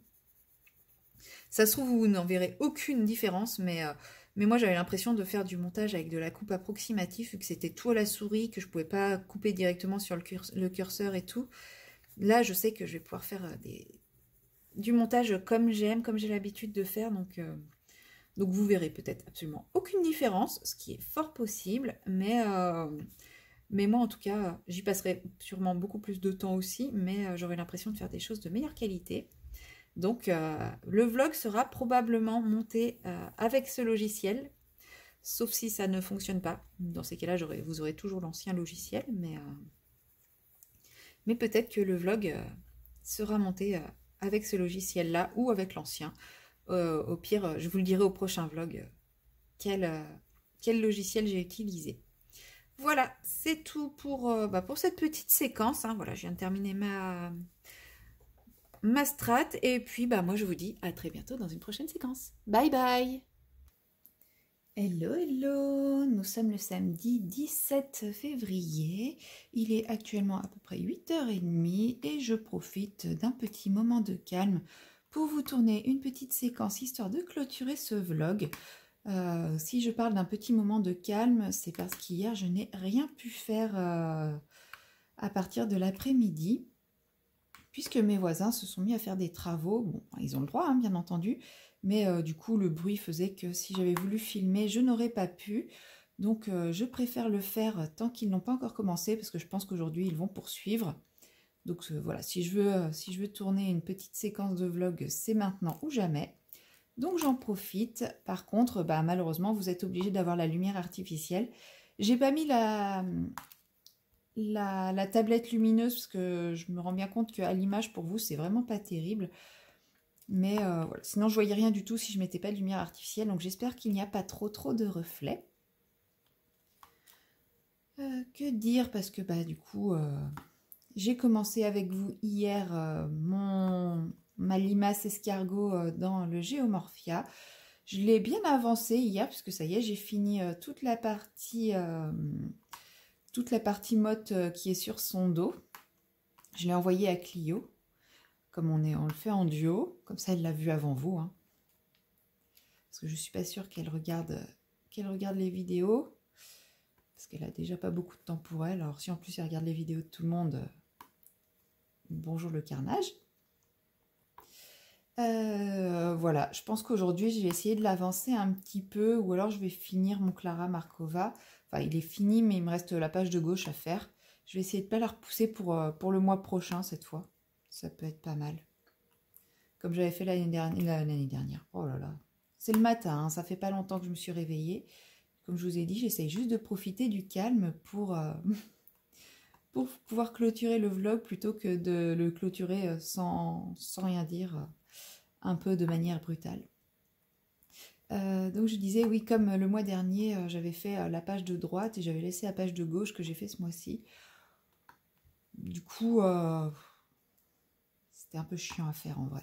Ça se trouve, vous n'en verrez aucune différence, mais... Euh, Mais moi, j'avais l'impression de faire du montage avec de la coupe approximative, vu que c'était tout à la souris, que je ne pouvais pas couper directement sur le, curs le curseur et tout. Là, je sais que je vais pouvoir faire des... du montage comme j'aime, comme j'ai l'habitude de faire. Donc, euh... donc vous verrez peut-être absolument aucune différence, ce qui est fort possible. Mais, euh... mais moi, en tout cas, j'y passerai sûrement beaucoup plus de temps aussi. Mais euh, j'aurai l'impression de faire des choses de meilleure qualité. Donc, euh, le vlog sera probablement monté euh, avec ce logiciel, sauf si ça ne fonctionne pas. Dans ces cas-là, vous aurez toujours l'ancien logiciel, mais, euh, mais peut-être que le vlog euh, sera monté euh, avec ce logiciel-là ou avec l'ancien. Euh, au pire, je vous le dirai au prochain vlog euh, quel, euh, quel logiciel j'ai utilisé. Voilà, c'est tout pour, euh, bah, pour cette petite séquence. Hein. Voilà, je viens de terminer ma... ma strat, et puis bah moi je vous dis à très bientôt dans une prochaine séquence. Bye bye. Hello hello, nous sommes le samedi dix-sept février, il est actuellement à peu près huit heures trente et je profite d'un petit moment de calme pour vous tourner une petite séquence histoire de clôturer ce vlog. Euh, si je parle d'un petit moment de calme, c'est parce qu'hier je n'ai rien pu faire euh, à partir de l'après-midi. Puisque mes voisins se sont mis à faire des travaux. Bon, ils ont le droit, hein, bien entendu, mais euh, du coup, le bruit faisait que si j'avais voulu filmer, je n'aurais pas pu. Donc, euh, je préfère le faire tant qu'ils n'ont pas encore commencé, parce que je pense qu'aujourd'hui, ils vont poursuivre. Donc, euh, voilà, si je, veux, euh, si je veux tourner une petite séquence de vlog, c'est maintenant ou jamais. Donc, j'en profite. Par contre, bah, malheureusement, vous êtes obligé d'avoir la lumière artificielle. J'ai pas mis la... La, la tablette lumineuse, parce que je me rends bien compte qu'à l'image, pour vous, c'est vraiment pas terrible. Mais euh, voilà. Sinon, je voyais rien du tout si je mettais pas de lumière artificielle. Donc, j'espère qu'il n'y a pas trop trop de reflets. Euh, que dire, parce que bah du coup, euh, j'ai commencé avec vous hier euh, mon, ma limace escargot euh, dans le Géomorphia. Je l'ai bien avancé hier, puisque ça y est, j'ai fini euh, toute la partie, euh, toute la partie motte euh, qui est sur son dos. Je l'ai envoyé à Clio, comme on, est, on le fait en duo, comme ça elle l'a vu avant vous. Hein. Parce que je suis pas sûre qu'elle regarde, qu'elle regarde les vidéos. Parce qu'elle a déjà pas beaucoup de temps pour elle. Alors si en plus elle regarde les vidéos de tout le monde, euh, bonjour le carnage. Euh, voilà, je pense qu'aujourd'hui je vais essayer de l'avancer un petit peu, ou alors je vais finir mon Clara Markova. Enfin il est fini, mais il me reste la page de gauche à faire. Je vais essayer de ne pas la repousser pour, euh, pour le mois prochain cette fois. Ça peut être pas mal. Comme j'avais fait l'année dernière, l'année dernière. Oh là là. C'est le matin, hein, ça fait pas longtemps que je me suis réveillée. Comme je vous ai dit, j'essaye juste de profiter du calme pour, euh, pour pouvoir clôturer le vlog plutôt que de le clôturer sans, sans rien dire, un peu de manière brutale. Euh, donc je disais, oui, comme le mois dernier, euh, j'avais fait euh, la page de droite et j'avais laissé la page de gauche que j'ai fait ce mois-ci. Du coup, euh, c'était un peu chiant à faire en vrai.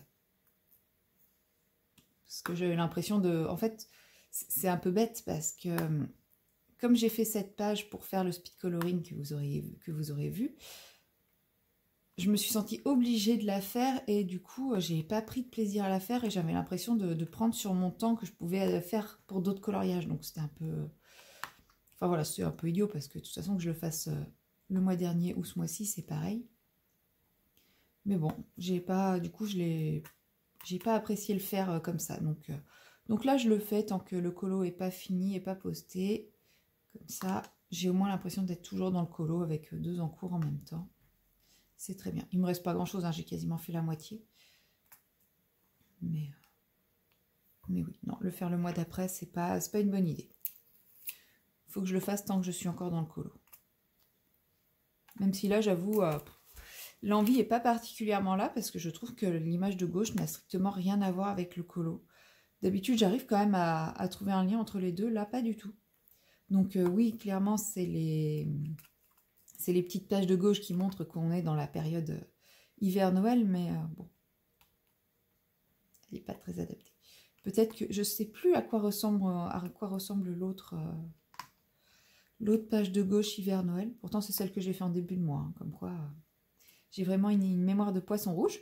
Parce que j'avais l'impression de... En fait, c'est un peu bête parce que... Comme j'ai fait cette page pour faire le speed coloring que vous aurez, que vous aurez vu, je me suis sentie obligée de la faire et du coup, j'ai pas pris de plaisir à la faire et j'avais l'impression de, de prendre sur mon temps que je pouvais faire pour d'autres coloriages. Donc c'était un peu... Enfin voilà, c'est un peu idiot parce que de toute façon que je le fasse le mois dernier ou ce mois-ci, c'est pareil. Mais bon, j'ai pas... Du coup, je l'ai... J'ai pas apprécié le faire comme ça. Donc, euh, donc là, je le fais tant que le colo est pas fini et pas posté. Comme ça, j'ai au moins l'impression d'être toujours dans le colo avec deux en cours en même temps. C'est très bien. Il me reste pas grand chose, hein, j'ai quasiment fait la moitié. Mais, mais oui, non, le faire le mois d'après, c'est pas, c'est pas une bonne idée. Il faut que je le fasse tant que je suis encore dans le colo. Même si là, j'avoue, euh, l'envie n'est pas particulièrement là parce que je trouve que l'image de gauche n'a strictement rien à voir avec le colo. D'habitude, j'arrive quand même à, à trouver un lien entre les deux. Là, pas du tout. Donc euh, oui, clairement, c'est les... C'est les petites pages de gauche qui montrent qu'on est dans la période euh, hiver-Noël, mais euh, bon, elle n'est pas très adaptée. Peut-être que je ne sais plus à quoi ressemble, à quoi ressemble l'autre euh, l'autre page de gauche hiver-Noël. Pourtant, c'est celle que j'ai fait en début de mois, hein, comme quoi euh, j'ai vraiment une, une mémoire de poisson rouge.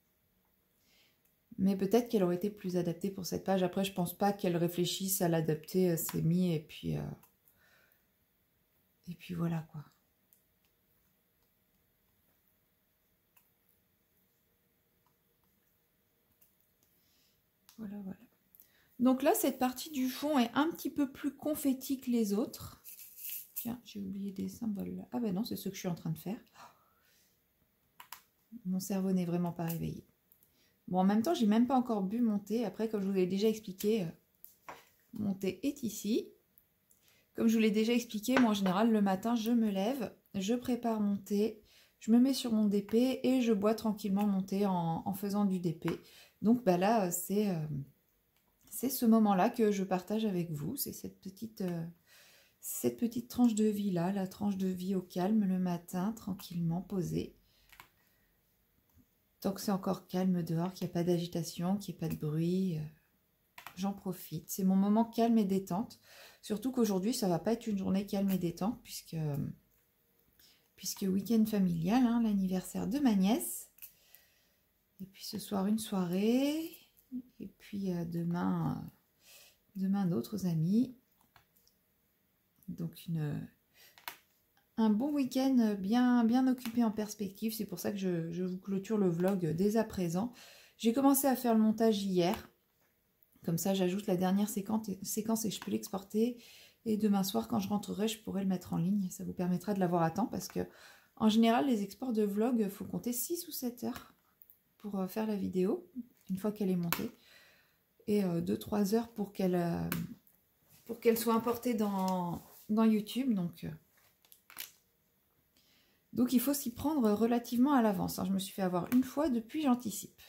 Mais peut-être qu'elle aurait été plus adaptée pour cette page. Après, je pense pas qu'elle réfléchisse à l'adapter, euh, c'est mis, et puis... Euh, et puis voilà, quoi. Voilà, voilà. Donc là, cette partie du fond est un petit peu plus confetti que les autres. Tiens, j'ai oublié des symboles là. Ah ben non, c'est ce que je suis en train de faire. Mon cerveau n'est vraiment pas réveillé. Bon, en même temps, j'ai même pas encore bu mon thé. Après, comme je vous l'ai déjà expliqué, euh, mon thé est ici. Comme je vous l'ai déjà expliqué, moi en général, le matin, je me lève, je prépare mon thé, je me mets sur mon D P et je bois tranquillement mon thé en, en faisant du D P. Donc bah là, c'est... Euh, C'est ce moment-là que je partage avec vous, c'est cette petite, euh, cette petite tranche de vie-là, la tranche de vie au calme le matin, tranquillement posée. Tant que c'est encore calme dehors, qu'il n'y a pas d'agitation, qu'il n'y ait pas de bruit, euh, j'en profite. C'est mon moment calme et détente, surtout qu'aujourd'hui, ça ne va pas être une journée calme et détente, puisque, puisque week-end familial, hein, l'anniversaire de ma nièce. Et puis ce soir, une soirée, et puis euh, demain... Euh, Demain, d'autres amis. Donc, une, un bon week-end bien, bien occupé en perspective. C'est pour ça que je, je vous clôture le vlog dès à présent. J'ai commencé à faire le montage hier. Comme ça, j'ajoute la dernière séquence, séquence et je peux l'exporter. Et demain soir, quand je rentrerai, je pourrai le mettre en ligne. Ça vous permettra de l'avoir à temps parce que, en général, les exports de vlog, il faut compter six ou sept heures pour faire la vidéo, une fois qu'elle est montée. Et euh, deux trois heures pour qu'elle... Euh, pour qu'elle soit importée dans, dans YouTube. Donc, euh, donc il faut s'y prendre relativement à l'avance. Hein. Je me suis fait avoir une fois, depuis j'anticipe.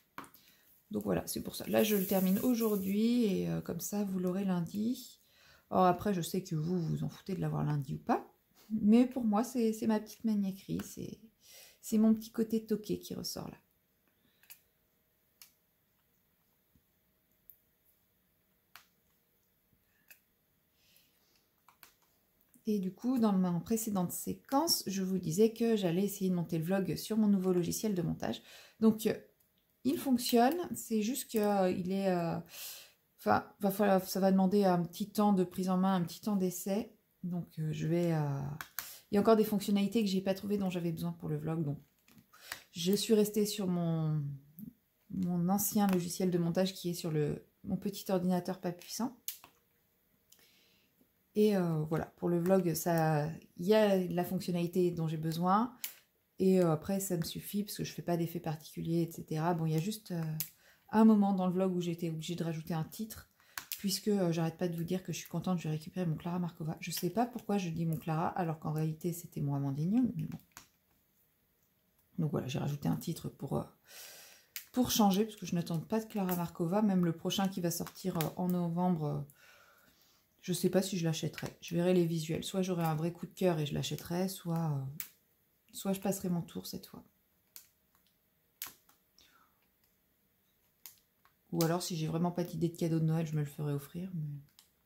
Donc voilà, c'est pour ça. Là, je le termine aujourd'hui et euh, comme ça, vous l'aurez lundi. Or après, je sais que vous, vous en foutez de l'avoir lundi ou pas. Mais pour moi, c'est ma petite maniaquerie. C'est mon petit côté toqué qui ressort là. Et du coup, dans ma précédente séquence, je vous disais que j'allais essayer de monter le vlog sur mon nouveau logiciel de montage. Donc, euh, il fonctionne. C'est juste qu'il euh, est... Euh, enfin, va falloir, ça va demander un petit temps de prise en main, un petit temps d'essai. Donc, euh, je vais... Euh, il y a encore des fonctionnalités que je n'ai pas trouvées dont j'avais besoin pour le vlog. Donc, je suis restée sur mon, mon ancien logiciel de montage qui est sur le, mon petit ordinateur pas puissant. Et euh, voilà, pour le vlog, ça, il y a la fonctionnalité dont j'ai besoin. Et euh, après, ça me suffit parce que je ne fais pas d'effets particuliers, et cetera. Bon, il y a juste euh, un moment dans le vlog où j'étais obligée de rajouter un titre, puisque euh, j'arrête pas de vous dire que je suis contente, je vais récupérer mon Clara Markova. Je ne sais pas pourquoi je dis mon Clara, alors qu'en réalité, c'était mon Amandine, mais bon. Donc voilà, j'ai rajouté un titre pour, euh, pour changer, parce que je n'attends pas de Clara Markova. Même le prochain qui va sortir euh, en novembre... Euh, je ne sais pas si je l'achèterai. Je verrai les visuels. Soit j'aurai un vrai coup de cœur et je l'achèterai, soit, euh, soit je passerai mon tour cette fois. Ou alors, si j'ai vraiment pas d'idée de cadeau de Noël, je me le ferai offrir. Mais,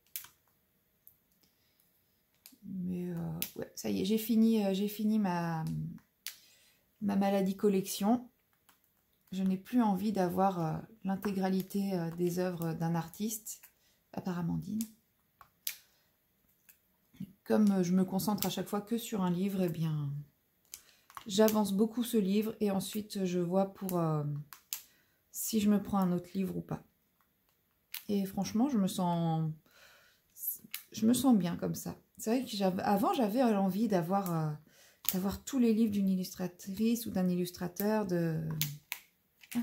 mais euh, ouais, ça y est, j'ai fini, euh, j'ai fini ma, ma maladie collection. Je n'ai plus envie d'avoir euh, l'intégralité euh, des œuvres d'un artiste, à part Amandine. Comme je me concentre à chaque fois que sur un livre, eh bien, j'avance beaucoup ce livre et ensuite je vois pour euh, si je me prends un autre livre ou pas. Et franchement, je me sens, je me sens bien comme ça. C'est vrai qu'avant, j'avais l'envie d'avoir euh, d'avoir tous les livres d'une illustratrice ou d'un illustrateur. De... Ah.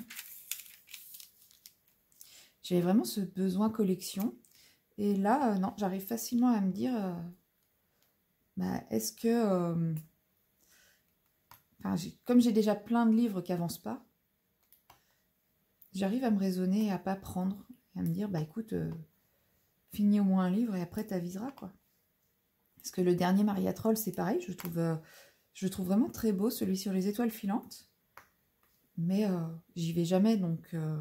J'avais vraiment ce besoin collection. Et là, euh, non, j'arrive facilement à me dire... Euh, bah, est-ce que... Euh, enfin, comme j'ai déjà plein de livres qui n'avancent pas, j'arrive à me raisonner et à pas prendre. Et à me dire, bah écoute, euh, finis au moins un livre et après t'aviseras, quoi. Parce que le dernier Maria Troll, c'est pareil, je trouve, euh, je trouve vraiment très beau, celui sur les étoiles filantes. Mais euh, j'y vais jamais, donc... Euh...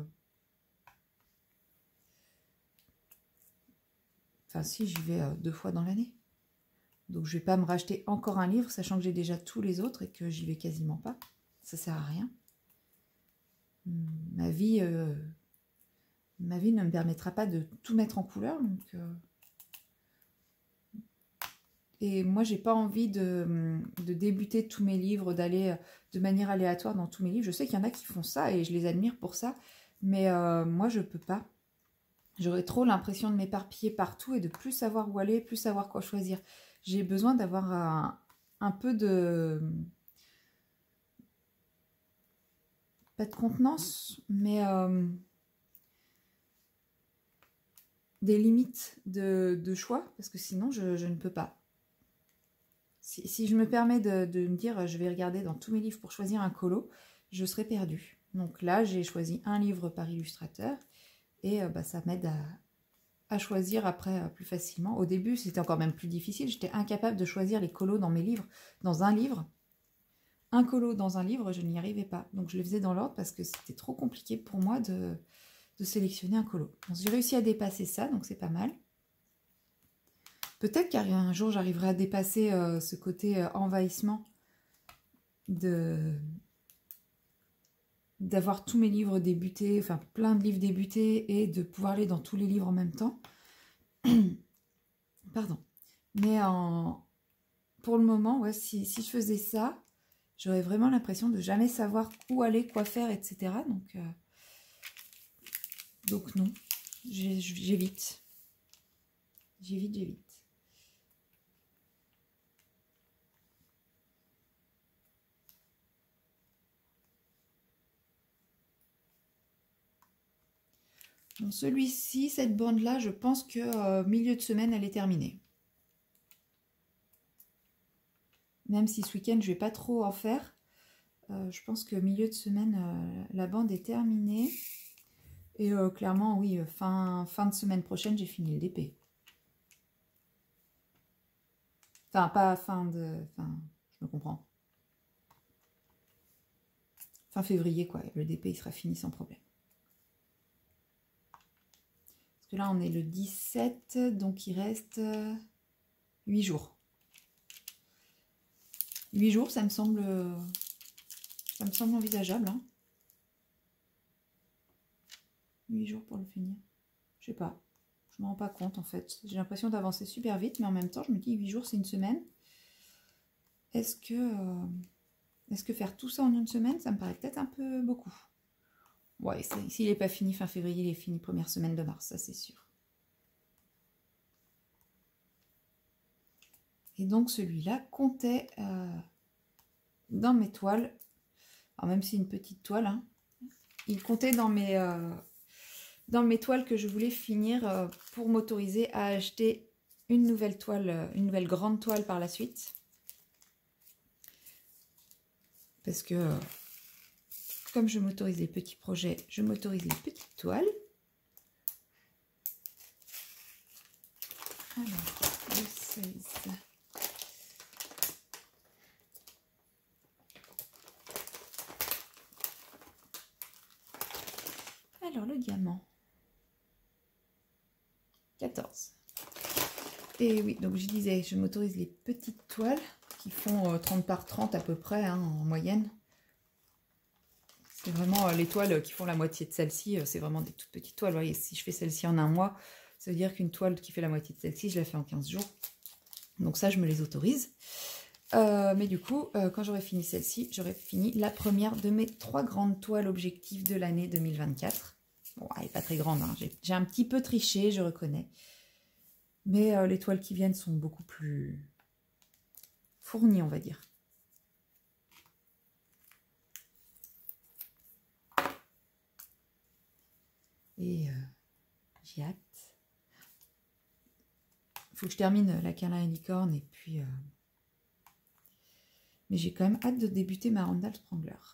Enfin si, j'y vais euh, deux fois dans l'année. Donc je vais pas me racheter encore un livre, sachant que j'ai déjà tous les autres et que j'y vais quasiment pas. Ça sert à rien. Ma vie, euh, ma vie ne me permettra pas de tout mettre en couleur. Donc, euh... Et moi, j'ai pas envie de, de débuter tous mes livres, d'aller de manière aléatoire dans tous mes livres. Je sais qu'il y en a qui font ça et je les admire pour ça. Mais euh, moi, je peux pas. J'aurais trop l'impression de m'éparpiller partout et de plus savoir où aller, plus savoir quoi choisir. J'ai besoin d'avoir un, un peu de... Pas de contenance, mais euh, des limites de, de choix, parce que sinon, je, je ne peux pas. Si, si je me permets de, de me dire, je vais regarder dans tous mes livres pour choisir un colo, je serai perdue. Donc là, j'ai choisi un livre par illustrateur, et euh, bah, ça m'aide à, à choisir après euh, plus facilement. Au début, c'était encore même plus difficile. J'étais incapable de choisir les colos dans mes livres. Dans un livre, un colo dans un livre, je n'y arrivais pas. Donc je les faisais dans l'ordre parce que c'était trop compliqué pour moi de, de sélectionner un colo. Bon, j'ai réussi à dépasser ça, donc c'est pas mal. Peut-être qu'un jour, j'arriverai à dépasser euh, ce côté euh, envahissement de... d'avoir tous mes livres débutés, enfin plein de livres débutés et de pouvoir aller dans tous les livres en même temps. Pardon. Mais en... pour le moment, ouais, si, si je faisais ça, j'aurais vraiment l'impression de jamais savoir où aller, quoi faire, et cetera. Donc, euh... donc non, j'évite. J'évite, j'évite. Bon, celui-ci, cette bande-là, je pense que euh, milieu de semaine, elle est terminée. Même si ce week-end, je ne vais pas trop en faire. Euh, je pense que milieu de semaine, euh, la bande est terminée. Et euh, clairement, oui, fin, fin de semaine prochaine, j'ai fini le D P. Enfin, pas fin de... Enfin, je me comprends. Fin février, quoi. Le D P, il sera fini sans problème. Parce que là, on est le dix-sept, donc il reste huit jours. huit jours, ça me semble... Ça me semble envisageable, hein. huit jours pour le finir. Je sais pas. Je me rends pas compte, en fait. J'ai l'impression d'avancer super vite, mais en même temps, je me dis huit jours, c'est une semaine. Est-ce que... Euh... Est-ce que faire tout ça en une semaine, ça me paraît peut-être un peu beaucoup. Ouais, s'il n'est pas fini fin février, il est fini première semaine de mars, ça c'est sûr. Et donc celui-là comptait euh, dans mes toiles, alors même si c'est une petite toile, hein, il comptait dans mes, euh, dans mes toiles que je voulais finir euh, pour m'autoriser à acheter une nouvelle toile, une nouvelle grande toile par la suite. Parce que... Euh, Comme je m'autorise les petits projets, je m'autorise les petites toiles. Alors, le seize. Alors, le diamant. quatorze. Et oui, donc je disais, je m'autorise les petites toiles qui font euh, trente par trente à peu près, hein, en moyenne. C'est vraiment euh, les toiles qui font la moitié de celle-ci, euh, c'est vraiment des toutes petites toiles. Vous voyez, si je fais celle-ci en un mois, ça veut dire qu'une toile qui fait la moitié de celle-ci, je la fais en quinze jours. Donc ça, je me les autorise. Euh, mais du coup, euh, quand j'aurai fini celle-ci, j'aurai fini la première de mes trois grandes toiles objectifs de l'année deux mille vingt-quatre. Bon, elle n'est pas très grande, hein. J'ai un petit peu triché, je reconnais. Mais euh, les toiles qui viennent sont beaucoup plus fournies, on va dire. Et euh, j'ai hâte. Il faut que je termine la Carlin et Licorne et puis... Euh... Mais j'ai quand même hâte de débuter ma Randall Strangler. De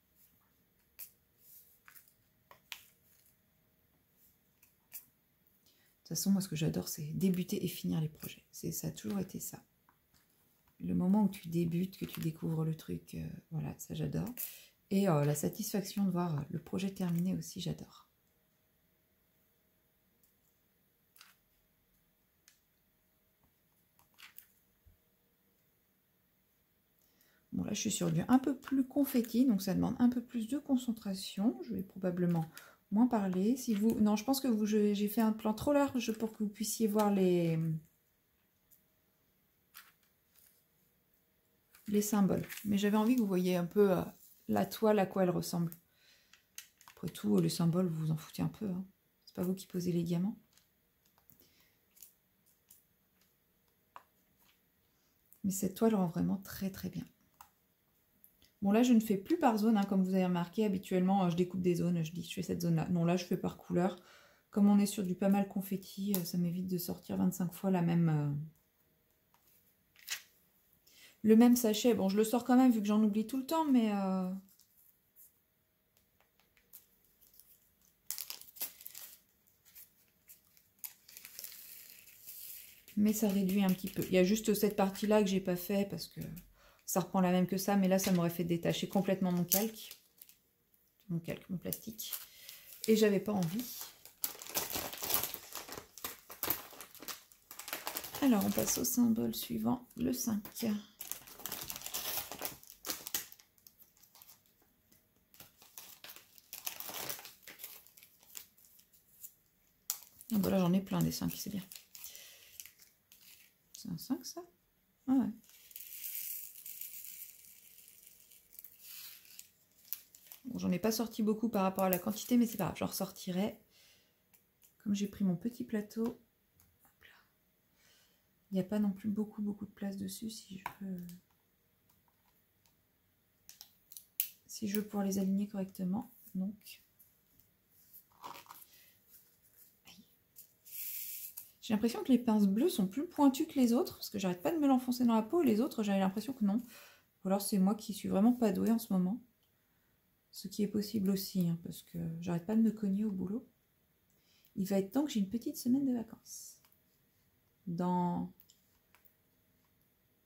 toute façon, moi, ce que j'adore, c'est débuter et finir les projets. Ça a toujours été ça. Le moment où tu débutes, que tu découvres le truc, euh, voilà, ça j'adore. Et euh, la satisfaction de voir le projet terminé aussi, j'adore. Bon, là, je suis sur du un peu plus confetti, donc ça demande un peu plus de concentration. Je vais probablement moins parler. Si vous... Non, je pense que vous, j'ai fait un plan trop large pour que vous puissiez voir les... les symboles. Mais j'avais envie que vous voyiez un peu euh, la toile, à quoi elle ressemble. Après tout, les symboles, vous vous en foutez un peu. Hein. C'est pas vous qui posez les diamants. Mais cette toile rend vraiment très très bien. Bon, là, je ne fais plus par zone, hein, comme vous avez remarqué. Habituellement, je découpe des zones, je dis je fais cette zone-là. Non, là, je fais par couleur. Comme on est sur du pas mal confetti, ça m'évite de sortir vingt-cinq fois la même... Euh... le même sachet. Bon, je le sors quand même, vu que j'en oublie tout le temps, mais... Euh... mais ça réduit un petit peu. Il y a juste cette partie-là que j'ai pas fait, parce que... ça reprend la même que ça, mais là, ça m'aurait fait détacher complètement mon calque. Mon calque, mon plastique. Et j'avais pas envie. Alors, on passe au symbole suivant, le cinq. Ah bah là, j'en ai plein des cinq, c'est bien. C'est un cinq, ça? Ah ouais. Bon, j'en ai pas sorti beaucoup par rapport à la quantité, mais c'est pas grave, j'en ressortirai. Comme j'ai pris mon petit plateau, il n'y a pas non plus beaucoup, beaucoup de place dessus si je veux... si je veux pouvoir les aligner correctement. Donc, j'ai l'impression que les pinces bleues sont plus pointues que les autres, parce que j'arrête pas de me l'enfoncer dans la peau, et les autres, j'avais l'impression que non. Ou alors c'est moi qui suis vraiment pas douée en ce moment. Ce qui est possible aussi, hein, parce que j'arrête pas de me cogner au boulot. Il va être temps que j'ai une petite semaine de vacances. Dans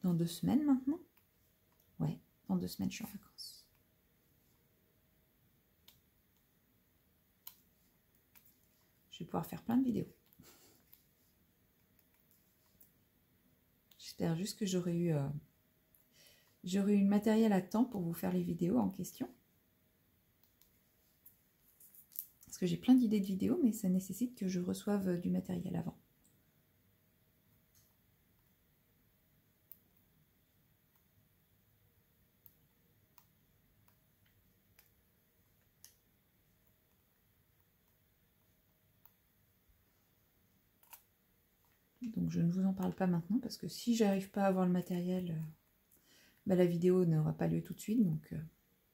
dans deux semaines maintenant. Ouais, dans deux semaines, je suis en vacances. Je vais pouvoir faire plein de vidéos. J'espère juste que j'aurai eu, euh, j'aurai eu le matériel à temps pour vous faire les vidéos en question. Parce que j'ai plein d'idées de vidéos, mais ça nécessite que je reçoive du matériel avant. Donc je ne vous en parle pas maintenant, parce que si j'arrive pas à avoir le matériel, euh, bah, la vidéo n'aura pas lieu tout de suite, donc euh,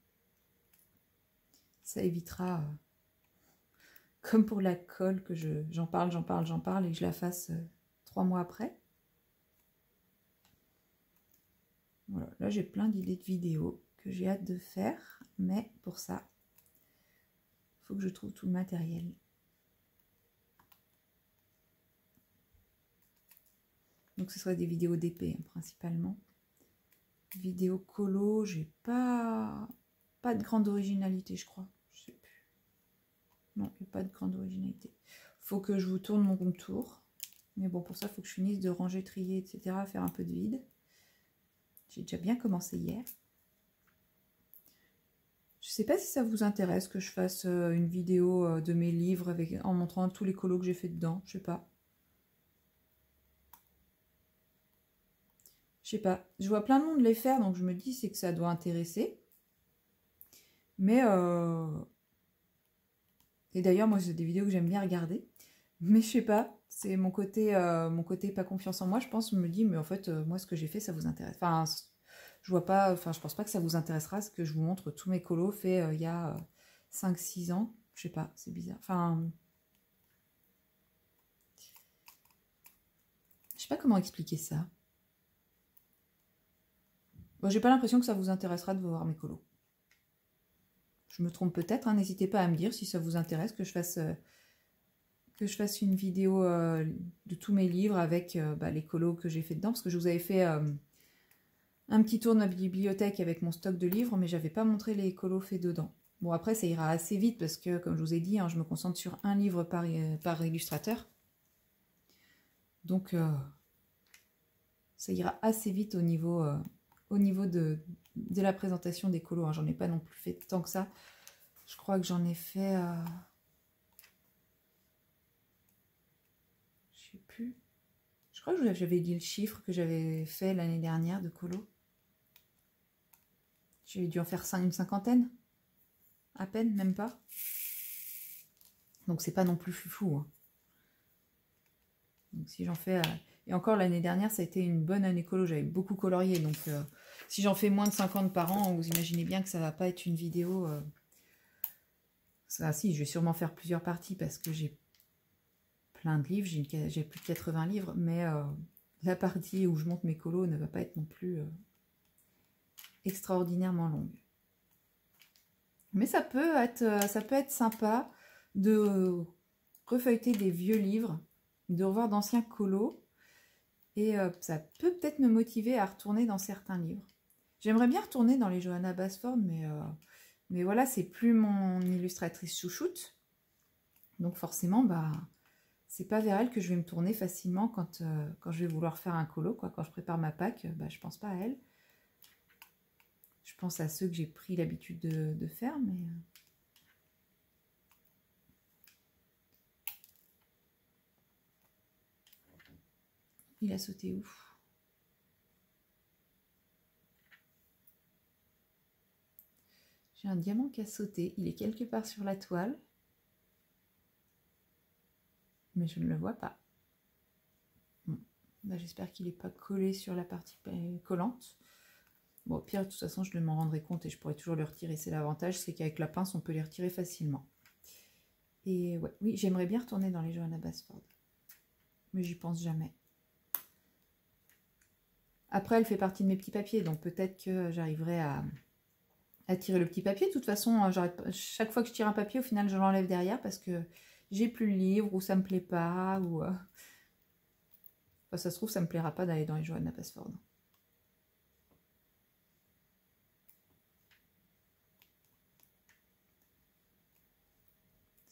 ça évitera... Euh, comme pour la colle, que je, j'en parle, j'en parle, j'en parle, et que je la fasse euh, trois mois après. Voilà, là j'ai plein d'idées de vidéos que j'ai hâte de faire, mais pour ça, il faut que je trouve tout le matériel. Donc ce sera des vidéos d'épée, hein, principalement. Vidéo colo, j'ai pas, pas de grande originalité, je crois. Je sais plus. Non, il n'y a pas de grande originalité. Faut que je vous tourne mon room tour. Mais bon, pour ça, il faut que je finisse de ranger, trier, et cetera. Faire un peu de vide. J'ai déjà bien commencé hier. Je sais pas si ça vous intéresse que je fasse une vidéo de mes livres avec, en montrant tous les colos que j'ai fait dedans. Je sais pas. Je sais pas. Je vois plein de monde les faire, donc je me dis c'est que ça doit intéresser. Mais... Euh... Et d'ailleurs, moi, c'est des vidéos que j'aime bien regarder. Mais je sais pas, c'est mon côté euh, mon côté pas confiance en moi, je pense, me dit, mais en fait, euh, moi, ce que j'ai fait, ça vous intéresse. Enfin, je vois pas, enfin, je pense pas que ça vous intéressera, ce que je vous montre tous mes colos faits euh, il y a euh, cinq six ans. Je sais pas, c'est bizarre. Enfin, je sais pas comment expliquer ça. Bon, j'ai pas l'impression que ça vous intéressera de voir mes colos. Je me trompe peut-être, hein, n'hésitez pas à me dire si ça vous intéresse que je fasse... Euh, que je fasse une vidéo euh, de tous mes livres avec euh, bah, les colos que j'ai fait dedans, parce que je vous avais fait euh, un petit tour de ma bibliothèque avec mon stock de livres, mais j'avais pas montré les colos faits dedans. Bon, après, ça ira assez vite, parce que, comme je vous ai dit, hein, je me concentre sur un livre par, euh, par illustrateur. Donc, euh, ça ira assez vite au niveau, euh, au niveau de, de la présentation des colos. Hein. J'en ai pas non plus fait tant que ça. Je crois que j'en ai fait... Euh... Je sais plus. Je crois que j'avais dit le chiffre que j'avais fait l'année dernière de colo. J'ai dû en faire une cinquantaine. À peine, même pas. Donc c'est pas non plus fou. Hein. Donc si j'en fais... Euh... Et encore l'année dernière, ça a été une bonne année colo. J'avais beaucoup colorié. Donc euh, si j'en fais moins de cinquante par an, vous imaginez bien que ça va pas être une vidéo... Euh... Ça, si, je vais sûrement faire plusieurs parties parce que j'ai plein de livres. J'ai plus de quatre-vingts livres. Mais euh, la partie où je monte mes colos ne va pas être non plus... Euh... extraordinairement longue. Mais ça peut être, ça peut être sympa de refeuilleter des vieux livres, de revoir d'anciens colos, et euh, ça peut peut-être me motiver à retourner dans certains livres. J'aimerais bien retourner dans les Johanna Basford, mais, euh, mais voilà, c'est plus mon illustratrice chouchoute. Donc forcément, bah, c'est pas vers elle que je vais me tourner facilement quand, euh, quand je vais vouloir faire un colo, quoi. Quand je prépare ma Pâques, bah, je pense pas à elle. Je pense à ceux que j'ai pris l'habitude de, de faire, mais... Il a sauté où? J'ai un diamant qui a sauté. Il est quelque part sur la toile. Mais je ne le vois pas. Bon. Bah, j'espère qu'il n'est pas collé sur la partie collante. Bon, au pire, de toute façon, je m'en rendrai compte et je pourrai toujours le retirer. C'est l'avantage, c'est qu'avec la pince, on peut les retirer facilement. Et ouais, oui, j'aimerais bien retourner dans les Johanna Basford. Mais j'y pense jamais. Après, elle fait partie de mes petits papiers, donc peut-être que j'arriverai à, à tirer le petit papier. De toute façon, chaque fois que je tire un papier, au final, je l'enlève derrière parce que j'ai plus le livre ou ça me plaît pas. Ou euh... enfin, ça se trouve, ça me plaira pas d'aller dans les Johanna Basford.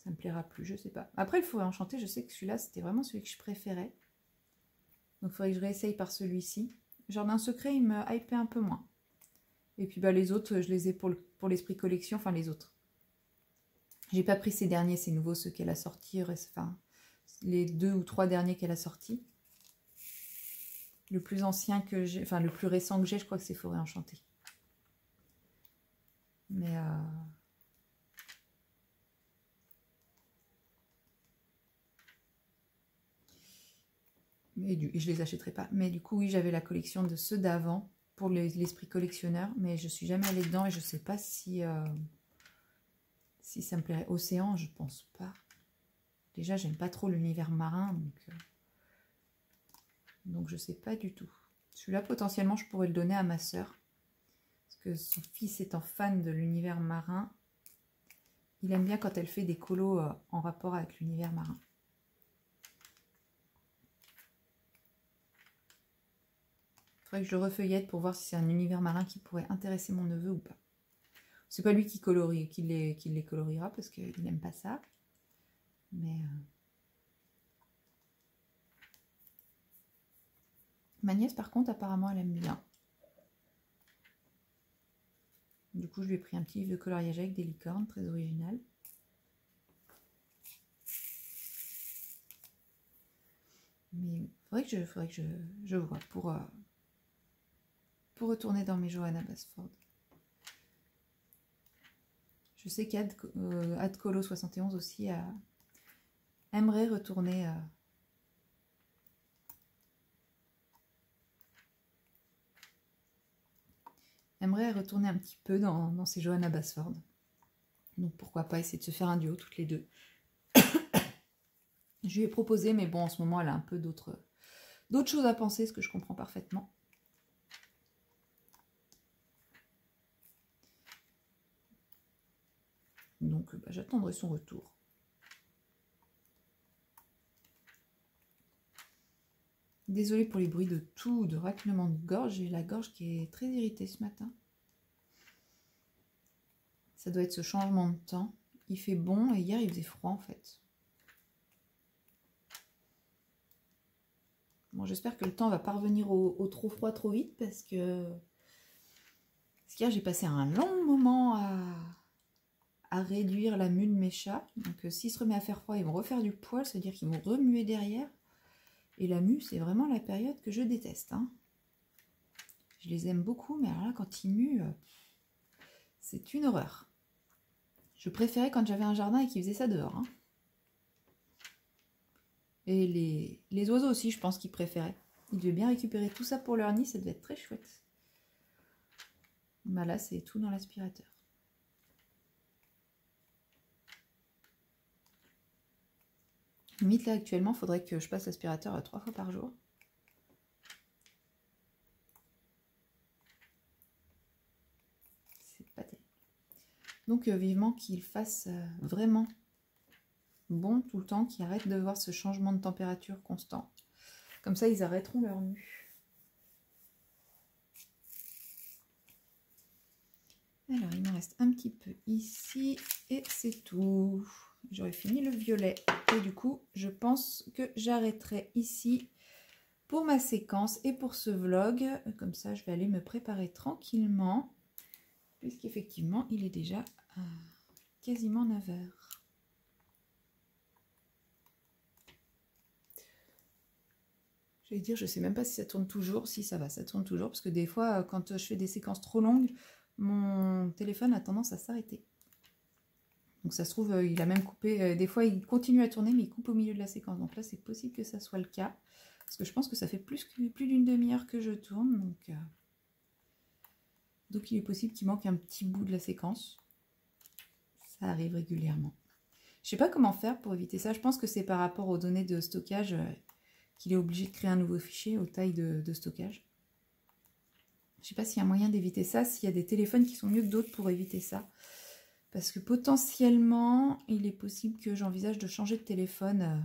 ça me plaira plus, je sais pas. Après, le Forêt Enchantée, je sais que celui-là, c'était vraiment celui que je préférais. Donc, il faudrait que je réessaye par celui-ci. Jardin Secret, il me hypait un peu moins. Et puis, bah, les autres, je les ai pour l'esprit collection, enfin, les autres. J'ai pas pris ces derniers, ces nouveaux, ceux qu'elle a sortis, enfin, les deux ou trois derniers qu'elle a sortis. Le plus ancien que j'ai, enfin, le plus récent que j'ai, je crois que c'est Forêt Enchantée. Mais... Euh... Mais du... je les achèterai pas. Mais du coup, oui, j'avais la collection de ceux d'avant pour l'esprit collectionneur. Mais je suis jamais allée dedans et je sais pas si, euh... si ça me plairait. Océan, je pense pas. Déjà, j'aime pas trop l'univers marin. Donc, euh... donc je sais pas du tout. Celui-là, potentiellement, je pourrais le donner à ma sœur. Parce que son fils étant fan de l'univers marin, il aime bien quand elle fait des colos euh, en rapport avec l'univers marin. Il faudrait que je le refeuillette pour voir si c'est un univers marin qui pourrait intéresser mon neveu ou pas. C'est pas lui qui, colorie, qui, les, qui les coloriera parce qu'il n'aime pas ça. Mais... Euh... Ma nièce, par contre, apparemment, elle aime bien. Du coup, je lui ai pris un petit livre de coloriage avec des licornes, très original. Mais il faudrait que je, faudrait que je, je vois pour, euh, pour retourner dans mes Johanna Basford. Je sais qu'Ad euh, Colo soixante et onze aussi a, aimerait retourner... Euh, aimerait retourner un petit peu dans, dans ces Johanna Basford. Donc pourquoi pas essayer de se faire un duo toutes les deux. Je lui ai proposé, mais bon, en ce moment, elle a un peu d'autres d'autres choses à penser, ce que je comprends parfaitement. Donc, bah, j'attendrai son retour. Désolée pour les bruits de tout, de raclement de gorge. J'ai la gorge qui est très irritée ce matin. Ça doit être ce changement de temps. Il fait bon et hier, il faisait froid, en fait. Bon, j'espère que le temps va pas revenir au, au trop froid trop vite parce que... Parce qu'hier, j'ai passé un long moment à... à réduire la mue de mes chats. Donc euh, s'il se remet à faire froid, ils vont refaire du poil, c'est-à-dire qu'ils vont remuer derrière. Et la mue, c'est vraiment la période que je déteste. Hein. Je les aime beaucoup, mais alors là, quand ils muent, euh, c'est une horreur. Je préférais quand j'avais un jardin et qu'ils faisaient ça dehors. Hein. Et les, les oiseaux aussi, je pense qu'ils préféraient. Ils devaient bien récupérer tout ça pour leur nid, ça devait être très chouette. Bah là, c'est tout dans l'aspirateur. Limite, là, actuellement, il faudrait que je passe l'aspirateur trois fois par jour. C'est pas terrible. Donc, euh, vivement qu'il fasse euh, vraiment bon tout le temps, qu'ils arrêtent de voir ce changement de température constant. Comme ça, ils arrêteront leur mue. Alors, il me reste un petit peu ici et c'est tout. J'aurais fini le violet. Et du coup, je pense que j'arrêterai ici pour ma séquence et pour ce vlog. Comme ça, je vais aller me préparer tranquillement. Puisqu'effectivement, il est déjà euh, quasiment neuf heures. Je vais dire, je ne sais même pas si ça tourne toujours. Si, ça va, ça tourne toujours. Parce que des fois, quand je fais des séquences trop longues, mon téléphone a tendance à s'arrêter. Donc ça se trouve, il a même coupé. Des fois, il continue à tourner, mais il coupe au milieu de la séquence. Donc là, c'est possible que ça soit le cas. Parce que je pense que ça fait plus, que, plus d'une demi-heure que je tourne. Donc, euh, donc il est possible qu'il manque un petit bout de la séquence. Ça arrive régulièrement. Je ne sais pas comment faire pour éviter ça. Je pense que c'est par rapport aux données de stockage euh, qu'il est obligé de créer un nouveau fichier aux tailles de, de stockage. Je ne sais pas s'il y a un moyen d'éviter ça, s'il y a des téléphones qui sont mieux que d'autres pour éviter ça. Parce que potentiellement, il est possible que j'envisage de changer de téléphone euh,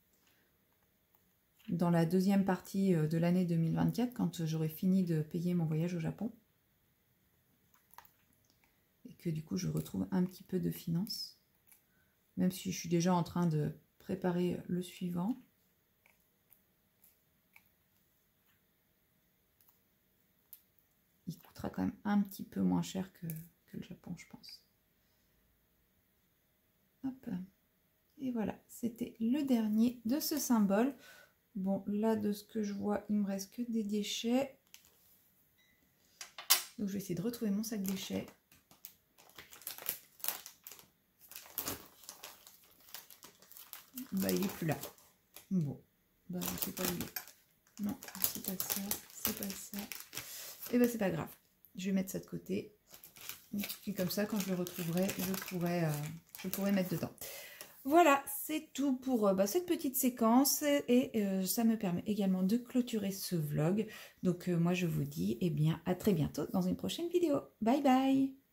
dans la deuxième partie euh, de l'année deux mille vingt-quatre, quand j'aurai fini de payer mon voyage au Japon. Et que du coup, je retrouve un petit peu de finances. même si je suis déjà en train de préparer le suivant. Il coûtera quand même un petit peu moins cher que, que le Japon, je pense. Hop. Et voilà, c'était le dernier de ce symbole. Bon, là, de ce que je vois, il me reste que des déchets. Donc, je vais essayer de retrouver mon sac déchets. Bah, il est plus là. Bon, bah, je sais pas où il est. Non, c'est pas ça, c'est pas ça. Et bah, c'est pas grave. Je vais mettre ça de côté. Et comme ça, quand je le retrouverai, je pourrai, euh, je pourrai mettre dedans. Voilà, c'est tout pour euh, bah, cette petite séquence. Et euh, ça me permet également de clôturer ce vlog. Donc, euh, moi, je vous dis eh bien, à très bientôt dans une prochaine vidéo. Bye bye!